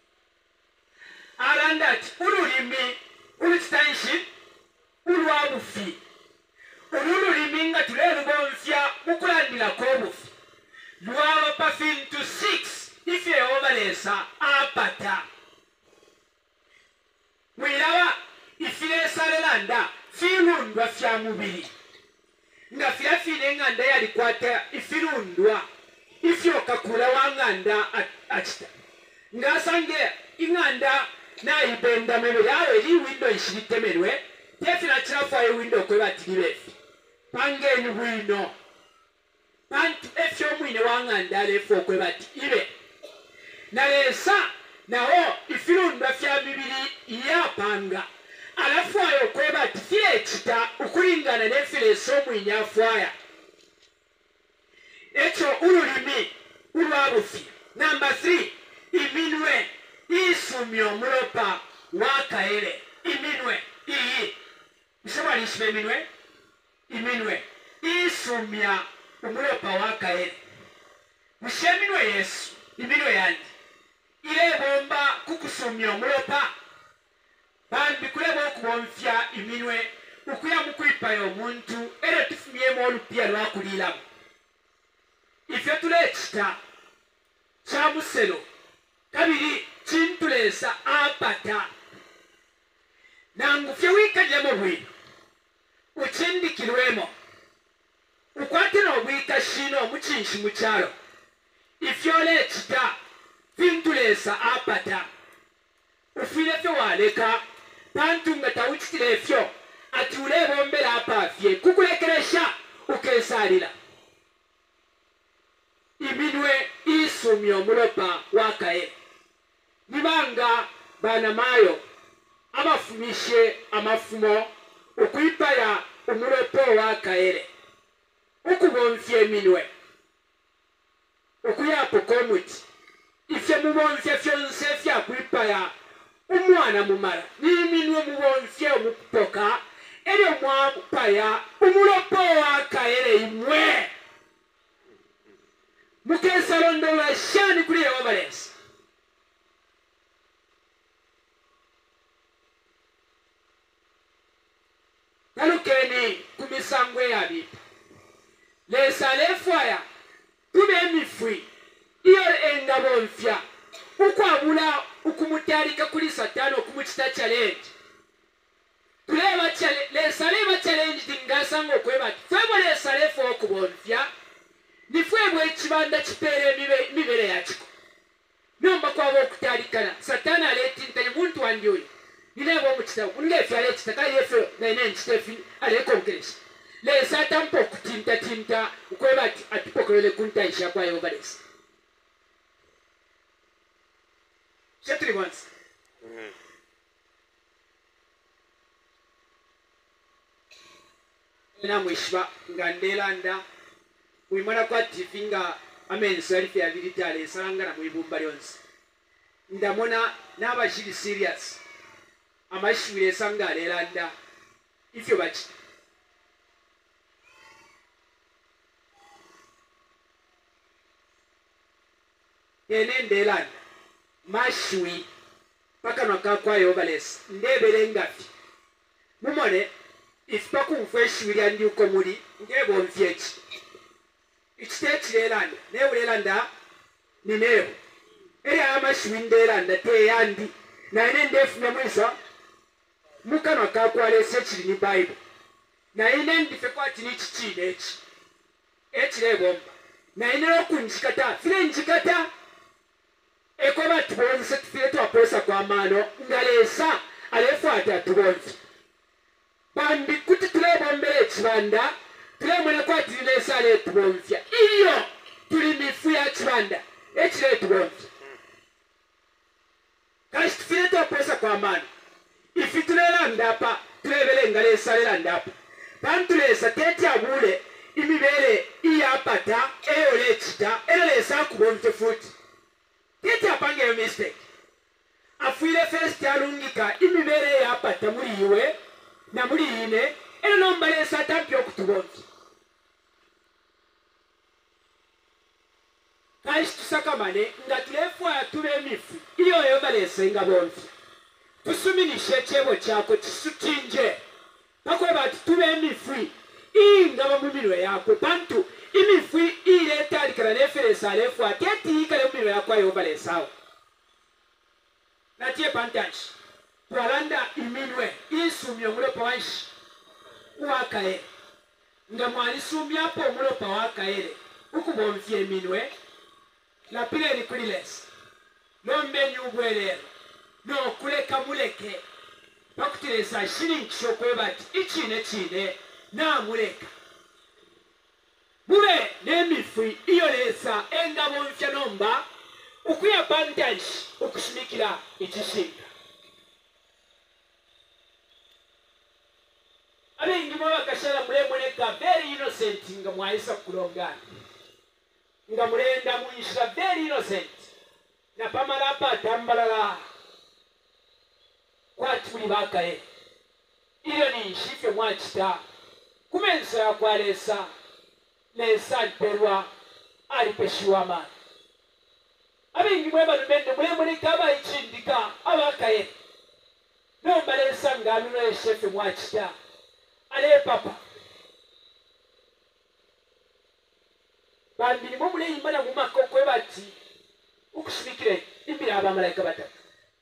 arandati ululimi uluchitanshi ulwabufi ululimi nga tulelu bonfya mukulandila kobufi lwaba pa fintu 6 ife Yehova lesa apata mwilaba ifilesa lelanda filundwa fya mubiri nga filafine nganda yalikwata ifilundwa ifyokakula wanganda achita nga sange inganda naibenda mebe yawe li windo ishilitemelwe tefina chirafa ewindo kwe batigire pangeni bwino bantu efyo mwine wangandale efo kwe batigire nalesa nao ifirunda fya bibiri yapanga alafu ayo kwe batigire chita ukulingana nefile somwine afwaya echo ululimi ulwabufi. Number 3, iminwe isumyo mulopa wakaele. Iminwe iyi msema lishime iminwe isumya umulopa wakaele. Msheminwe Yesu iminwe yandi ile bomba kukusumya umulopa bambi kuleba okubonfya iminwe ukuya mukwipayo omuntu era tufumyemu olupya lwakulilamu ifyo tulekita chamuselo kabiri chintulesa apata nangu fye wikajemo bwino uchindikirwemo ukwatira obwika shino muchinshi muchalo ifyo lekita fintulesa apata ufile fyo waleka pantu nga tawuchitire fyo ati ulebombera apafye kukulekeresha ukesalila iminwe isumyo mulopa wakae nibanga bana mayo abafumishe amafumo ukwipaya umulopo wakaere ukubonfye minwe ukuyapo komuti ifye mubonfye fyonse fya kwipaya umwana mumara niminwe mubonfye umukupoka eri omwapaya umulopo wakaere imwe mukesa londola shani kuli ya wabalesi nalukeni kumisangwe ya bipa lesa lefwaya tube mifwi iyo engabo mfya ukwabula ukumutarika kuli satani okumuchita challenge tuleba lesa leba challenge dingasango kweba febo lesa lefo okubonfya nifwebwe ekibanda kipere mibere yakiko nomba kwabo okutalikana satani aletintanye muntu wandi oyo nilebo omukitabu ngefe alekita kali yefe naine nkitefi alekonkeresha lesa atampa okutintatinta ukweba ati atupokerele kuntayisha kwayo balesa shetuli bonsi namwishiba nga ndelanda mwimana kwa TV nga amenso yalife yabirita alesangana mwibumba lyonse ndamona n'abashiri serious amashuri esanga alelanda ifyo baki ene ndelanda mashwi paka nakakwayo balesi ndebere ngafi mumone ifakumfwe lyandi uko muri ngebo mfyechi ichitechirelanda neurelanda ninebo eri amashwindelanda teyandi naine ndefuna mwisa mukano kakwalese chiri ni Bible naine ndife kwati ni chichine echi echilebomba naine okunjikata file njikata ekoba tubonse tufile twaposa kwa mano ngalesa alefuata tubonse bambi kuti tulebombele chibanda tulemwena kwati lesa aletubonfya iyo tuli mifu ya chibanda echiletubonfya kashi tufile twaposa kwa mano ifi tulelanda pa tulebele ngalesa lelanda pa pantulesa teti abule imibele iyapata eyo lechita elo lesa kubonfya futi teti apange yo mistake afuile first alungika imibele yapata muri iwe na muri ine elo nomba lesa tampi okutubonfya kashi tusakamane nga tulefwa tube mifu iyo yo balese nga bonfya tusuminishe chebo chako chisutinje pakweba tube mifu ingaba mumirwe yako pantu imifu ile talikana neferesa alefwa teti ikale mumirwe yako yo balesa natie pantashi twalanda iminwe isumyo mulopa wanshi wakae nga mwali sumya po mulopa wakaele ukubonfya iminwe la pile ni kulilesa nombe nyubwelero no kuleka muleke bakuteresa shilingi shokweba ati ichine namuleka mube n'emifu iyolesa engabo mpya nomba ukuya bandage okushimikira ekishinga abengi mwabakashara mulemuleka very innocent nga mwayisa kulongana nga mulenda muyishira very innocent na pamalapa atambalala kwati muli bakaye iyo ni nshifye mwachita kumensa yakwalesa lesa aliperwa alipeshiwa amani abengi mwebano bende mulemuleka abayichindika abakaye nomba lesa ngalulo eshefe mwachita ale papa bambiri muleyimana mu makoko bati ukushimikire imbira abamalayika batatu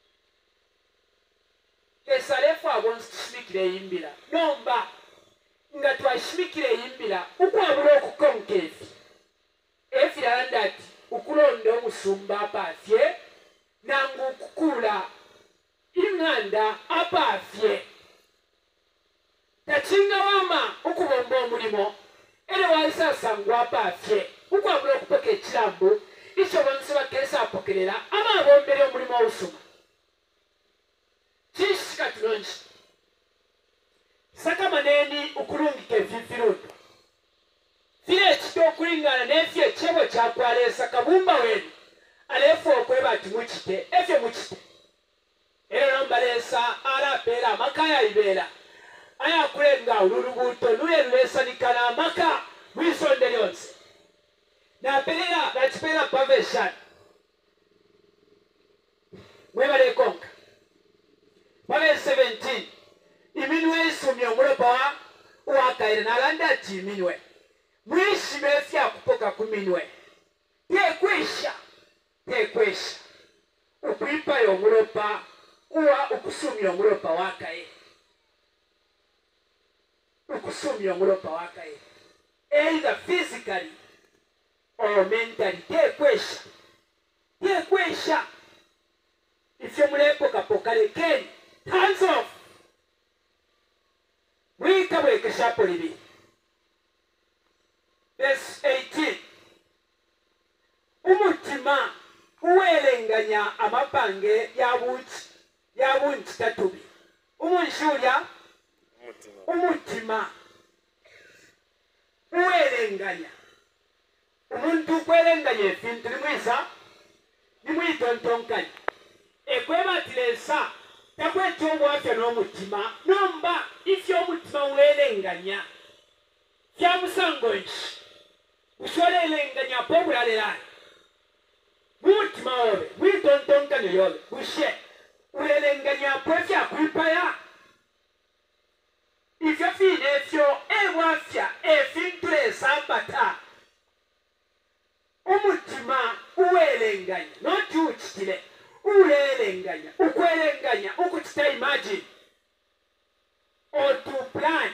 esalefu abonshimikire imbira nomba nga twashimikire imbira ukwabula okukonka efi landati ukulonda omusumba apafye nangu okukula inganda apafye takinga wama okubomba omulimo ere waisasangwa apafye ukwabula okupeka ekirambo ikyo bonse bakesa apokerera aba abombere omulimo owusuma kishika tulonji saka maneni ukulungika evivirundo fire ekito okulingana n'efi ekyebo kyakwalesa kabumba wenu alefu okweba ati mukite efye mukite era nombalesa arapeera amaka yayibeera ayakulenga olulubuto luye lulesanikana amaka mwisonde lyonse naperera nakipeera paveshani mwebalekonka pave 17 iminwe isumye omulopa wakaire nalanda ati iminwe mwishime efya kupoka kuminwe tekwesha ukwipa yomulopa uwa ukusumya omulopa wakaire ukusumya omulopa wakaire either physically or mentally tekwesha ifyo mulepokapoka lekeni hands off mwika bwekeshapo libi verse 18 umutima uwelenganya amapange yabunchi tatubi umunshulya umutima uwelenganya umuntu ukwelenganya efintu nimwitontonkanya ekwebatilesa takwetya obwafya n'omutima nomba ifyo omutima uwelenganya fyamusango nki usolelenganya po bulalelani mumutima wobe mwitontonkanyo yobe bushe ulelenganya po efyakwipaya ifyo fine efyo ebwafya efintu lesambata umutima uwelenganya noti uchitile ulelenganya ukwelenganya ukutita imagine or to plan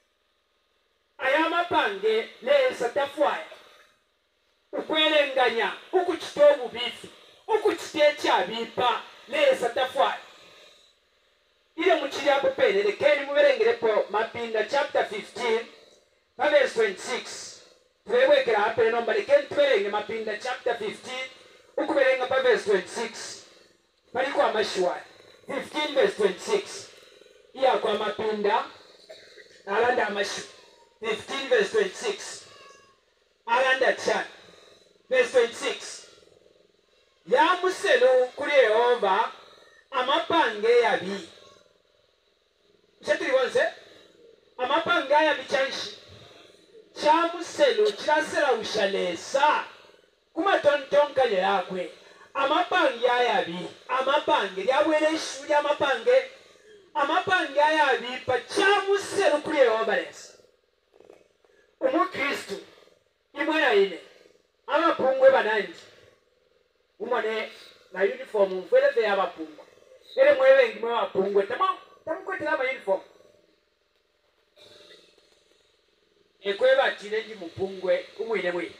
ayamapange lesa tafwaya ukwelenganya ukutita obubifi ukutita ekyabipa lesa tafwaya ile muchiliapo pelele keni muberengerepo Mapinda chapter 15 verse 26 tuwekera apele nomba lekeni tuberenge Mapinda chapter 15 ukuberenga pa verse 26 pali kwa mashiwa 15 verse 26 iya kwa Mapinda alanda amashu 15 verse 26 alanda chan verse 26 ya muselo kuri Yehova amapange yabi chetiri wonse amapange yabi chanshi cha muselo chirasera ushalesa kumatontonkanye yakwe amapange ayabi amapange lyabwere ishu amapange ayabi pa cha muselo kuri Yehova lesa umukristu imwana ine amapungwe bananji umone na uniform mfwele ya bapungwe ele mwebengi mwa bapungwe tamukwetela ama uniform ekweba chineji mupungwe umwine mwe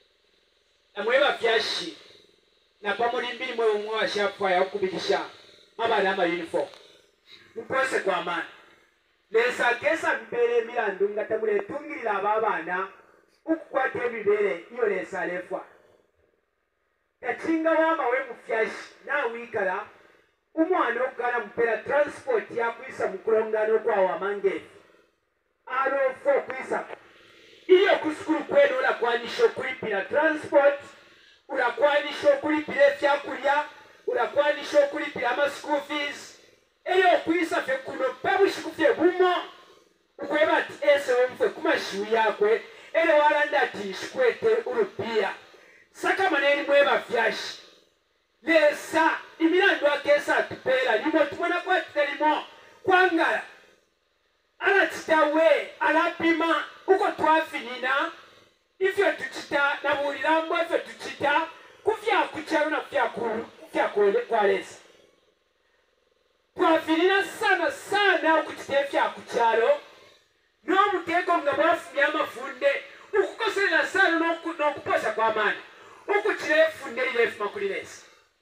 na mweba fyashi na pamuli mbili mwe umwa shapwa ya kubilisha abana ama uniform mupose kwa maana lesa kesa mbere mirandu ngatamule tungirira ababana ukukwata ebibere iyo lesa lefwa yakinga wamawe mufyashi nawikala umwana okugana mupera transport yakwisa mukulongano kwawo amangeefu alofo okwisa iyo kusukulu kwenu ulakwanisha okulipira transport ulakwanisha okulipira efyakulya ulakwanisha okulipira ama school fees eyo okwisa fe kuno pabushiku fye bumo ukweba ati ese wemfe kumashiwi yakwe ele walanda ati shikwete urupia saka maneni mweba fyashi lesa imilandu akesa atupela limo tumwana kwa tutelimo kwangala alatitawe alapima uko twafinina ifyo tuchita na bulirambo ifyo tuchita kufya kuchalo na kufya kwalesa twafinina sana ukuchita ifya kuchalo no mutego nga bafumya amafunde ukukoserera sana n'okuposa kwa maana ukuchira efunde lilefuma kulilesa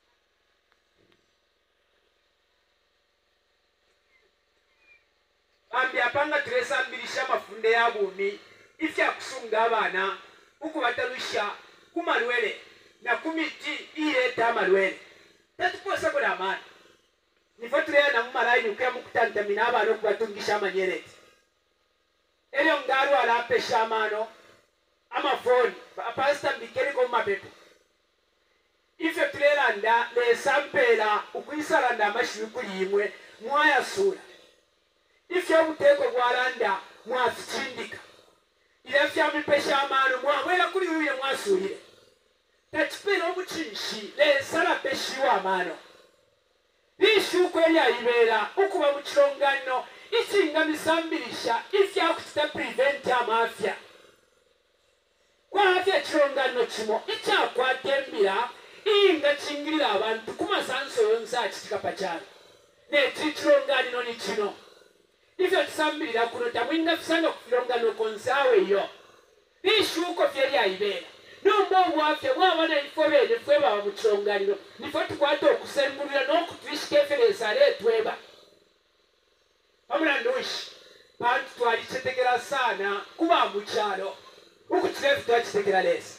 ambi apanga tulesa mbirisha amafunde ya bumi ifya kusunga abana ukubatalusha kumalwele na kumiti ileta amalwele tatuposa kula amana nifo tuleya na mumalaini ukuya mukutantamina abana okubatungisha amanyereti elio ngaru alapesha amano amafoni apasta mbikeliko mumapepo ifyo tulelanda lesampela ukwisalanda amashiwi kulimwe mwayasula ifyo obuteko bwalanda mwafichindika ilafya mipesha amano mwawela kuli uye mwasulile tachipela omuchinshi lesala peshiwa amano bishuko elyayibela ukuba muchilongano ichinga misambilisha ifya kuchita prevent amafya kwa afya chilongano chimo ichakwatembila inga chingilila abantu kumasanso yonse achitika pachano neti chilonganino ni chino ifyo tisambilila kuno tamwinga fisanga kufilongano konsawe yo bishuko fyelyayibela nombo obwafya bwabana ifo bene fwe baba muchilonganino nifo tukwata okusembulila n'okutwishikefereza letweba amulandushi bantu twalichetegera sana kuba muchalo ukuchirefu twachitegera lesi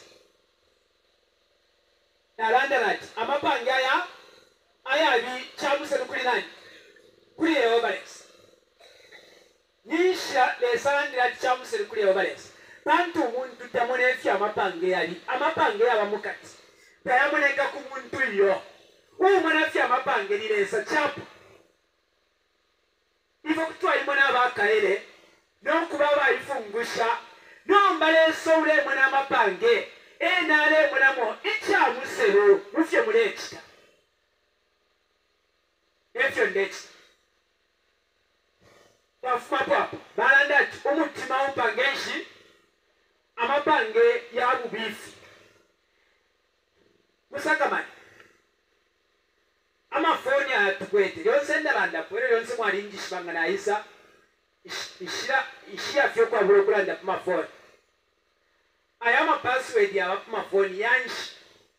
nalanda nati amapange aya abi chamuse nukuli nani kuli Yehova lesi nisha lesalandira ati chamuse nukuli Yehova lesi bantu umuntu tamonefya amapange yali amapange yaba mukati tayamoneka ku muntu iyo umwanafya amapange lilesa chapu ifo kutwalimo n'abakaere n'okuba bayifungusha n'ombaleso ulemo n'amapange enaalemo namo ikyamusero mufye mulekita efyo ndekita bafuma papa balanda ati omutima w'ompange enshi amapange ya bubifi musakamani amafoni atukwete yonse ndalanda pwere yonse mwalinjishibanga naisa ishia fyo kwa bule kulanda kumafoni aya mapassword ya kumafoni yanshi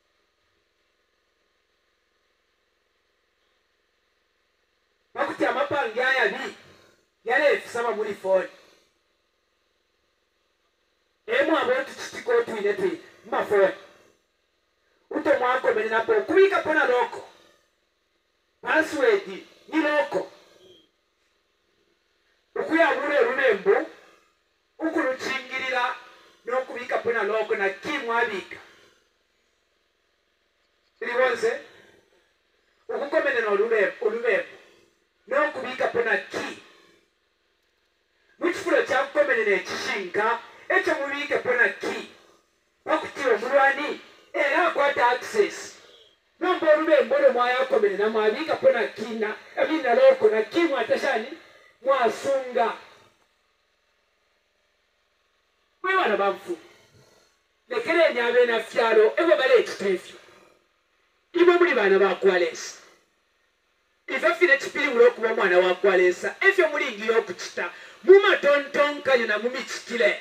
bakuti amapange aya bi yalefisaba muri foni abantu chitiko twine twi mafoni uto mwako mene napo kubika pona loko password ni loko ukuya bure runembo ukuruchingirira no kubika pona loko na kimwabika liwonse ukukomene no ulubembo no kubika pona ki muchifulo cha kukomene ne chishinga echo mubike pona ki bakutiro mulwani era kwata access nombo olubembo lwe mwayakomene na mwabika pona kina abina loko na kimwa atashani mwasunga mwana bamfu lekere nyabe na fyalo ebo bale ekitefyo ibo muli bana bakwalesa ife fine kipiri mulokuba mwana wakwalesa efyo mulingira okukita mumatontonkanyo na mumikikile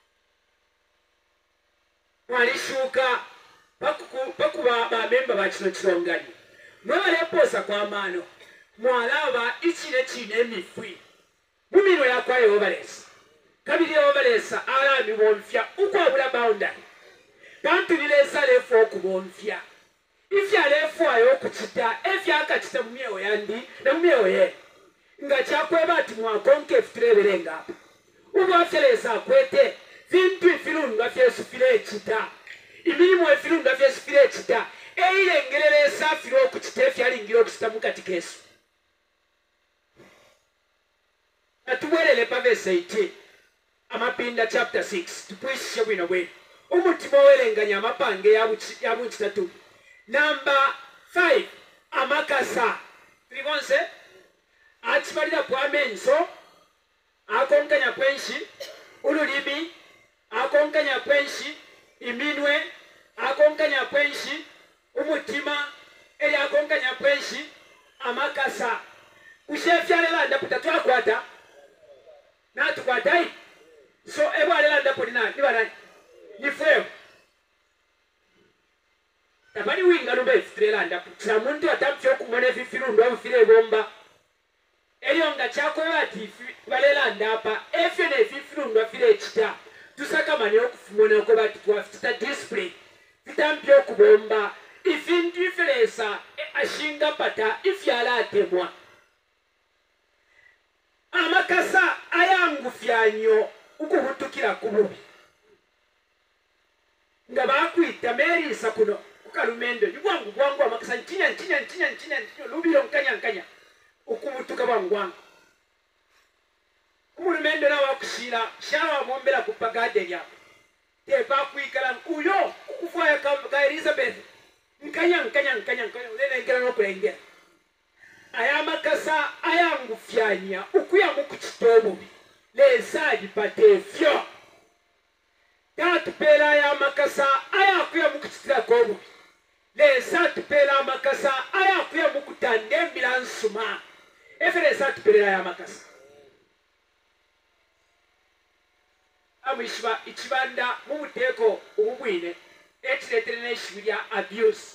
mwalishuka pakuba bamemba bakino kirongani mwebaleposa kwa mano mwalaba ichine chine mifwi mumino yakwa yobalesa kabiri yobalesa alami bomfya ukwabula boundary bantu nilesa lefo okubomfya ifya lefo ayo kuchita efya akachita mumyewo yandi na mumyewo ye nga chakweba ati mwakonke fitureberenga apa ubwafyelesa akwete vintu ifirunga fyesu fire chita imirimu efirunga fyesu fire chita eilengelelesa fire okuchita efyalingira okuchita mukati kesu atubwerele pa verse 18 amapinda chapter 6 tupwishe bwino bwe umutima owelenganya amapange yabuchitatu number 5 amakasa tulibonse achibalira kwa menso akonkanya kwenshi ululimi akonkanya kwenshi iminwe akonkanya kwenshi umutima eli akonkanya kwenshi amakasa ushefyalela ndaputa twakwata natukwatai so ebwalela ndapo nibanani nifwewo tabani winga lube efitirela ndapo kila muntu atamfya okumona efifirundo abufire ebomba elio nga chakoyo ati balela ndapa efyo nefifirundo afire ekita tusakamane okufumona oko bati twafita display fitampya okubomba ifintu ifiresa ashinga pata ifyala atemwa amakasa ayangufya nnyo ukubutukira kububi nga bakwita merisa kuno kukalumendo bwangu amakasa ntinya lubiro nkanya ukubutuka bwangu umulumendo nawe akushira shara wamombera kupa garden yapo tepa kuikala uyo kukufaya ka Elizabeth nkanya ulelengera nokulengera aya makasa ayangufyanya ukuya mukuchitobubi lesadi patefyo tatupela aya makasa ayakuya mukuchitira kobubi lesatupela amakasa ayakuya mukutandembila nsuma eferesatupela aya makasa amwishiba ichibanda mumuteko ububwine echiretere n'eshibi lya abuse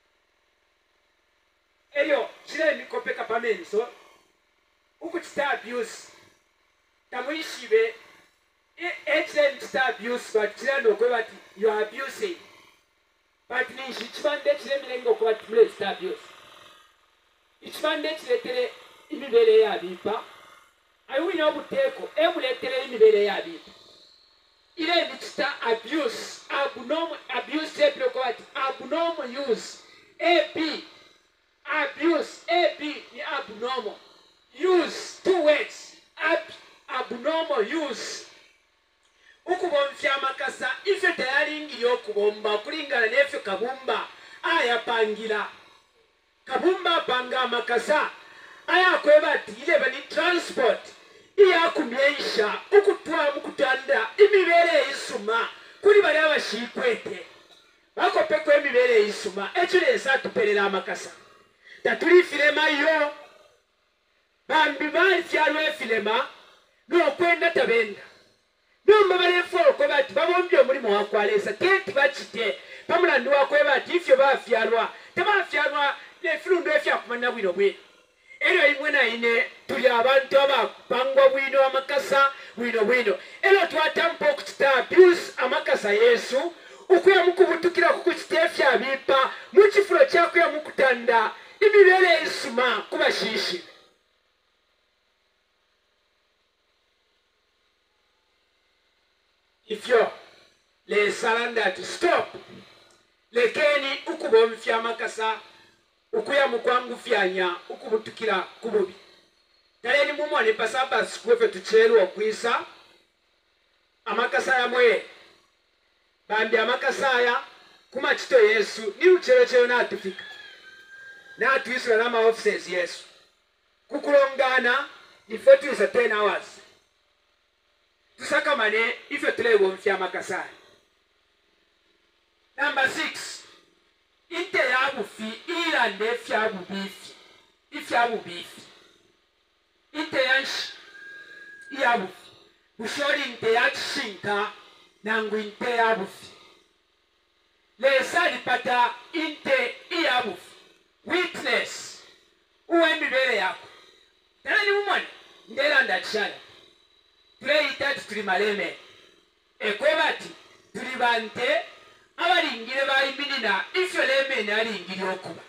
elio chile mikopeka pamenso ukuchita abuse tamwishibe echile mchita abuse but chile ndokwe bati you are abusing but nishi chibande chile milengo kwa bati mule chita abuse ichibande chiretere imibere ya bipa ayuwina obuteko emuletere imibere ya bipa ile mchita abuse abnormal abuse epilo kwa bati abnormal use AP abuse AP ni abnormal use two words abnormal use ukubomfya amakasa ife tayari ngiri okubomba kulingana nefyo kabumba ayapangira kabumba panga amakasa ayakweba ati ile bani transport iyakumyeisha ukutwa mukutanda imibere isuma kuri bari abashikwete bakopeko imibere isuma echiresa tuperera amakasa taturi filema yo bambi bali fyalwe filema no kwenda tabenda nomba balefo ko bati babombye muri mu wakwalesa kenti bachite pamulandu wakwe bati ifyo bafyalwa tabafyalwa ne filundo efya kumanya bwino bwe ero imwe na ine tuli abantu abapangwa bwino amakasa bwino ero twatampa okuchita abuse amakasa Yesu ukuya mukubutukira kukuchitefya bipa muchifulo chakuya mukutanda imibere isuma kubashishi ifyo le salanda to stop lekeni ukubomfya amakasa ukuya mukwangu fyanya ukubutukira kububi taleni mumone pasaba sikwefe tucherwa kwisa amakasa ya mwe bambi amakasa ya kumachito Yesu ni uchero natufika natwisula nama offices Yesu kukulongana ni 10 hours tusakamane ife tulego mfya amakasa. Number 6 inte yabufi ila ndefya bubifi ifya bubifi inte yanshi yabufi bushori inte yakshinka nangu inte yabufi lesa lipata inte yabufi witness uw'emibeere yako tala ni mumwana ndeera ndakishala tuleyita ti tuli maleme ekweba ati tuli bante abalingire bayimirira ifyo lemeni alingiri okuba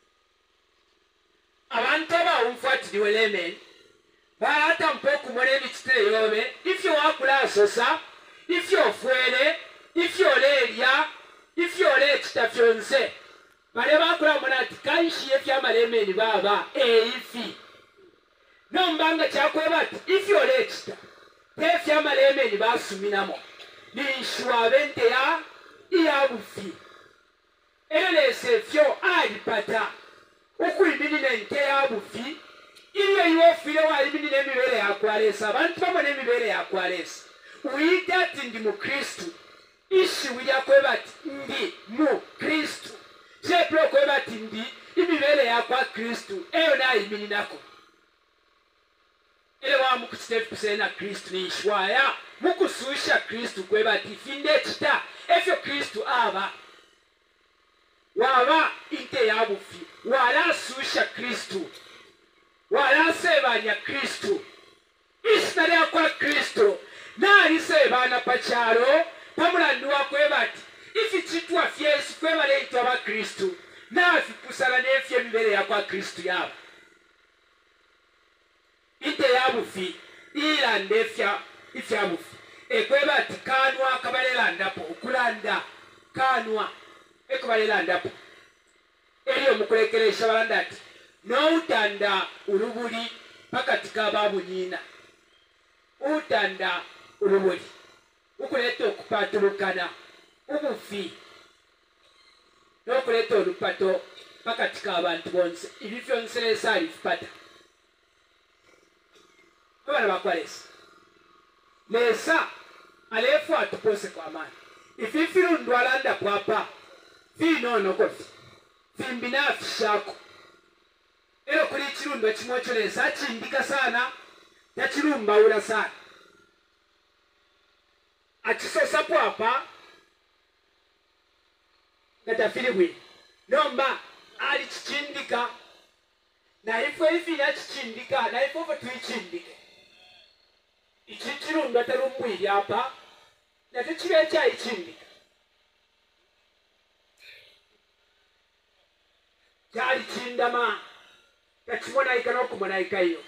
abantu abawunfu ati niwe lemeni balata mpa okumola emikitire yobe ifyo wakula asosa ifyo ofwere ifyo oleerya ifyo oleekita fyonse bale bakula mona ati kanshiye fyamalemeni baba eifi nombanga kyakweba ati ifyo oleekita tefyamalemeni basuminamo ninshwa bente ya iyabufi elelese fyo alipata okuyimirira ente yabufi iliyo iwofile wayimirira emibeere yakwalesa abantu bamona emibeere yakwalesa uyita ati ndi mukristu ishi wilyakweba ati ndi mukristu kyepula okweba ati ndi imibeere yakwa kristu eyo nayimirirako ele wamukukitefukusene na kristu ninshwaya mukususha kristu kweba ati finde ekita efyo kristu aba waba inte yabufi walasusha kristu walasebanya kristu isina lyakwa kristu nalisebaana pakyalo pamulanduwa kweba ati ifi kitwa fyesi kweba leitwa ba kristu nafikusana nefyo emibeere yakwa kristu yaba inte yabufi ilanda ifyabufi ekweba ati kanwa kabalelandapo okulanda kanwa ekubalelandapo eriyo mukulekeresha balanda ati noutanda ulubuli pakati kababunyina utanda ulubuli ukuleta okupatulukana ubufi nokuleta olupato pakati kabantu bonse ibi fyonse lesa alifupata abana bakwalesa lesa alefu atupose kwa mani ififiru ndwalanda kwapa finonokofi fimbinafishako ero kuli chirundo chimocho lesa achindika sana tachirumbawula sana achisosapo apa natafili bwini nomba ali chichindika na ifo ifi yachichindika na ifo tuichindike ichi chirundo atarumbwili apa natuchibe chaichindika chali chindama tachimonaika nokumonaika iyo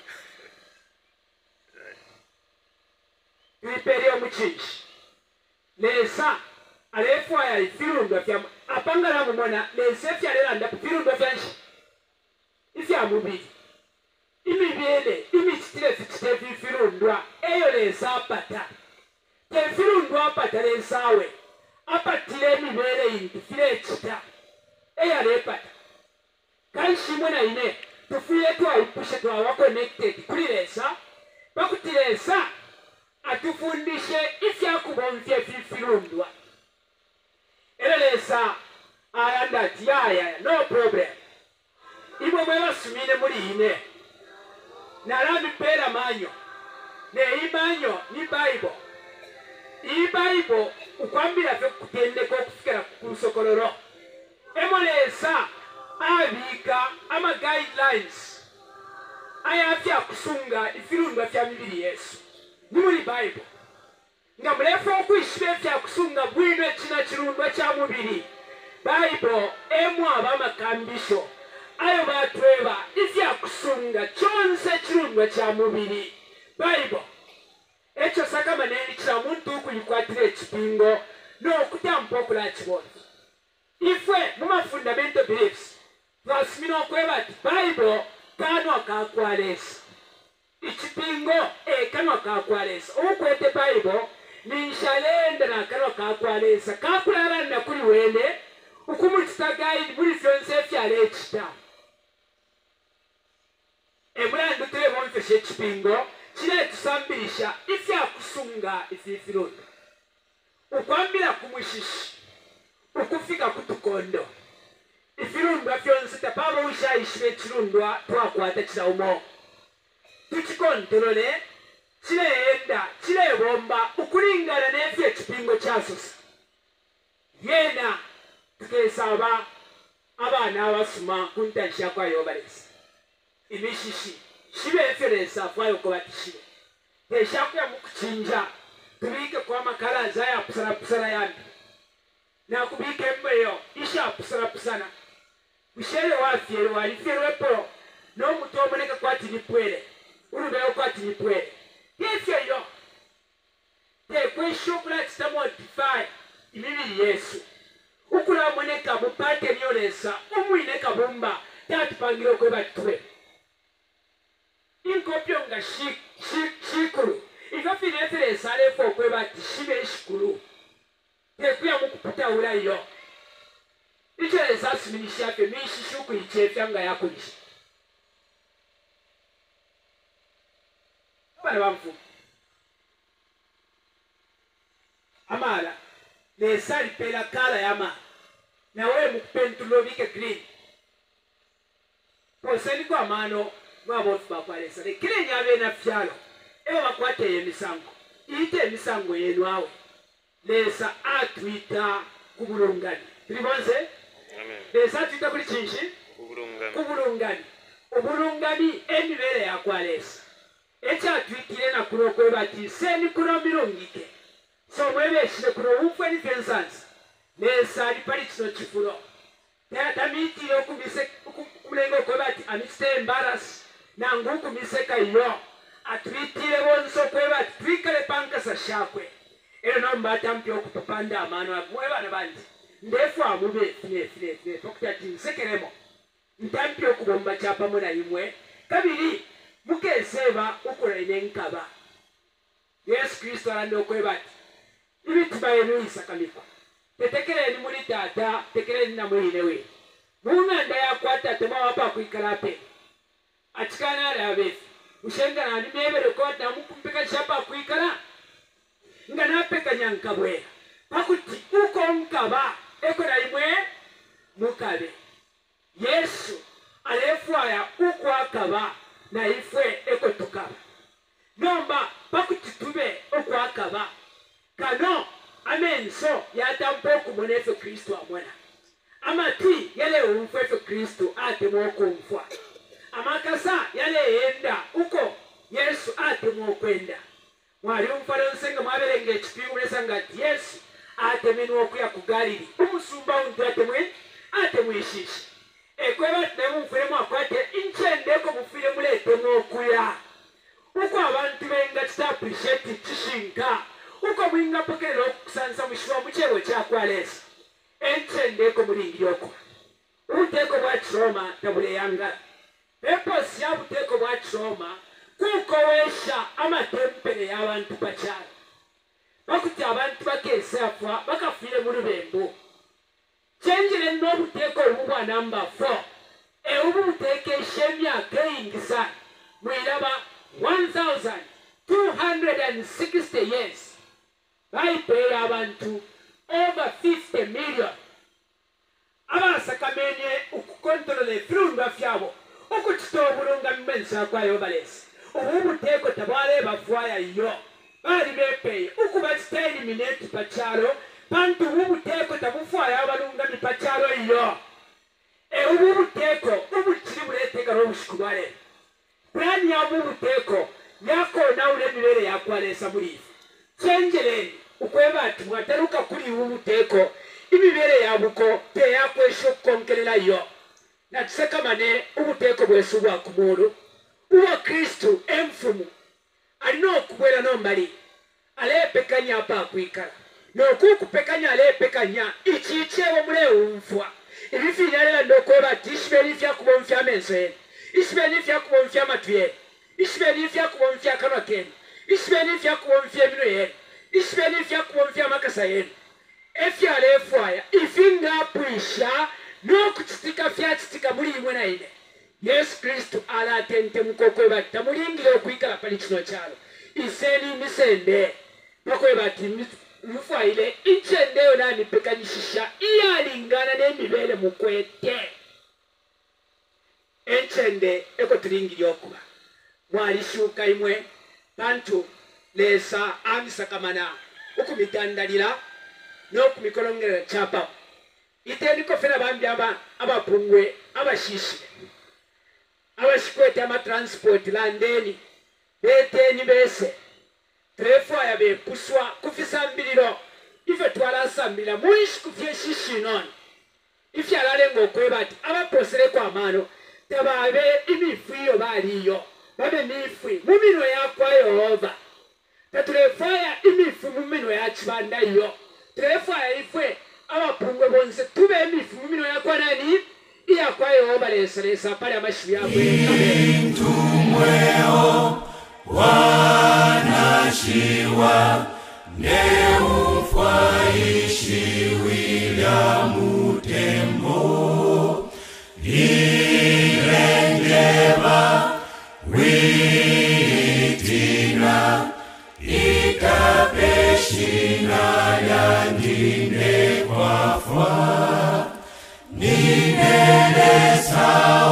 tuiperio muchinji lesa alefwaya ifirundwa fya apangala mumona lesa fyalelanda ifirundwa fyanshi ifyamubili imibyele imichitile fichite fifirundwa eyo lesa apata tefirundwa apata lesawe apatile emibeere yintu file echita eyalepata kanshimwe na ine tufiye twawupushe twawa connected kuli lesa pakuti lesa atufundishe ifyakubomfye fifirundwa ele lesa ayanda ati yaya no problem imwe mwebasumine muli ine nalamipera manyo ne imanyo ni bible iBible ukwambira fye kutendeka okufikira ku lusokololo emolesa abika ama guidelines ayafya kusunga ifirundwa fya mibiri Yesu ni muri Bible nga mulefu okwishibe fya kusunga bwino ekina kirundwa kya mubiri Bible emu abamakambisho ayo batweba ifya kusunga kyonse kirundwa kya mubiri Bible ekyo sakama nelikira muntu okuyikwatira ekipingo n'okutampa okula kibona ifwe muma fundamental beliefs twasimina okweba ati Bible kanwa kakwalesa ekipingo kanwa kakwalesa okwete Bible ninshalenda na kanwa kakwalesa kakulalanda kuli wene ukumutitagaidi buli fyonse fyala ekita emulandu tuleba omufesha ekipingo kile tusambirisha ifya kusunga ififirunda ukwambira kumushishi ukufika kutukondo ifirundwa fyonse tapaba ushayishire kirundwa twakwata kiraumo tukikontrole kireyenda kirebomba ukulingana n'efyo ekipingo kyasosa yena tukesaba abaana abasoma kuntanisha kwayo balesi imishishi shibe eferesa fwayo ko batishire teshakuya mukuchinja tubike kwa makala zaya pusara pusara yandi na kubike mbeyo isha pusara pusana ushere wafyere walifyere po no mutomoneka kwati nipwele urubeyo kwati nipwele yefye yo tekweshokula kitamodify imibiri Yesu ukula moneka bupate nyolesa umwineka bumba tatupangire kwe batwe inkopyo nga shikuru ikafine eferesa alefo kwe bati shibe shikuru tekuya mukuputa ulayo icho esasi minishafe mishishuku ichefya nga yakulisha bana bamfu amala nesali pela kala yama na wewe mukupentulo bike green poseni kwa mano mwabo bakwalesa de green yabe na fyalo eba bakwate emisango ite emisango yenu awe lesa atwita kubulungani tulibonze amen lesa atwita kuli chinshi kubulungani ubulungani emibere yakwalesa echa twitire na kurokwe bati seni kuromirongike so mwebe shile kuro ufwe ni fensansi lesa alipali chino chifulo tata miti yo kumise kulengo kwe bati amiste embarasi na nguku miseka iyo atwitire bonso kwe bati twikale panka sa shakwe ero nombata mpyo okupapanda amano mweba na bandi ndefu amube fine tokutati nsekeremo ntampyo okubomba chapa muna imwe kabiri mukeseba ukurene nkaba Yesu Kristo alando kwe bati ibitiba yenu isakamikwa tetekereni muri tata tekereni na muhinewe munganda yakwata tema wapa kuikalape achikana alabefi ushenga na nimebere kota mukumpeka chapa kuikala ngana peka nyankabwe pakuti uko nkaba ekora imwe mukabe Yesu alefwaya uko akaba na ifwe eko tukaba nomba pakuti tube uko akaba kano amen so yatampo kumonefe Kristo amwana amati yale umfefe Kristo atemo kumfwa amakasa yale yenda uko Yesu atemo kwenda mwali umfalo nsenga mwaberenge chipiulesa ngati Yesu atemenwa kuya kugalili umusumba untu atemwishishi ekweba temu mfiremu akwate inchendeko mufire mulete mwokuya uko abantu benga appreciate chishinka uko mwinga pokero kusansa mwishuwa mchewe chakwalesa enchendeko mulingiyoko uteko bwa Chiroma tabule yanga eposi ya uteko bwa Chiroma kukowesha amatempere y'abantu pachara bakuti abantu bakesafwa bakafire muri bembo chenjire no buteko ubwa number 4 ubu buteke shemya keingisa mwiraba 1260 years baipere abantu over 50 million abasakamenye ukukontrole firunda fyabo ukutitobulunga mmensa kwayo balesi ubu teko tabale bafwaya iyo bali bepeye ukuba style minute pacharo pantu ubu teko tabufwaya abalunga mipacharo iyo ubu teko ubu chiri buleteka ro bushikubale plan ya ubu teko yako na ule mibere yakwalesa muri chenjereni ukweba ati mwataruka kuri ubu teko imibere yabuko te yakwesho konkerera iyo natuseka mane ubu teko bwesubwa kumuru uwa Kristo emfumu alino kubwera nombali alepekanya apa kwikala no kukupekanya alepekanya ichichewo mule umfwa ibifinyalera ndokweba tishbeli fya kubomfya mense ishbeli fya kubomfya matwe ishbeli fya kubomfya kanwa ken ishbeli fya kubomfya mino yen ishbeli fya kubomfya makasa yen efya lefwaya ifinga puisha no kuchitika fya chitika muri imwe na ine Yesu Kristo ala tente mukokwe bata mulingire okuikala pali kino kyalo iseni misende bakwe bati mufwaile inchendeyo nani pekanyishisha iyalingana n'emibere mukwete enchende eko tulingire okuba mwalishuka imwe bantu lesa amisakamana okumitandalira n'okumikolongerera chapa itendiko fena bambi abapungwe abashishi abashikwete ama transport landeni beteni bese trefa ya bepuswa kufisa mbiliro ife twalasambira muishi kufye shishinon ife alalengo kwebati abaposere kwa mano tababe imifuyo baliyo babe mifwi mumino yakwa Yehova tatulefaya imifu mumino ya chibanda iyo tulefaya ifwe abapungwe bonse tube imifu mumino yakwa nani iyakwa Yehova lesa pale amashibi yakwe intumweo wanashiwa neufwaishiwila mutembo irengeba witina ikapeshina yangine kwafwa ninele sawa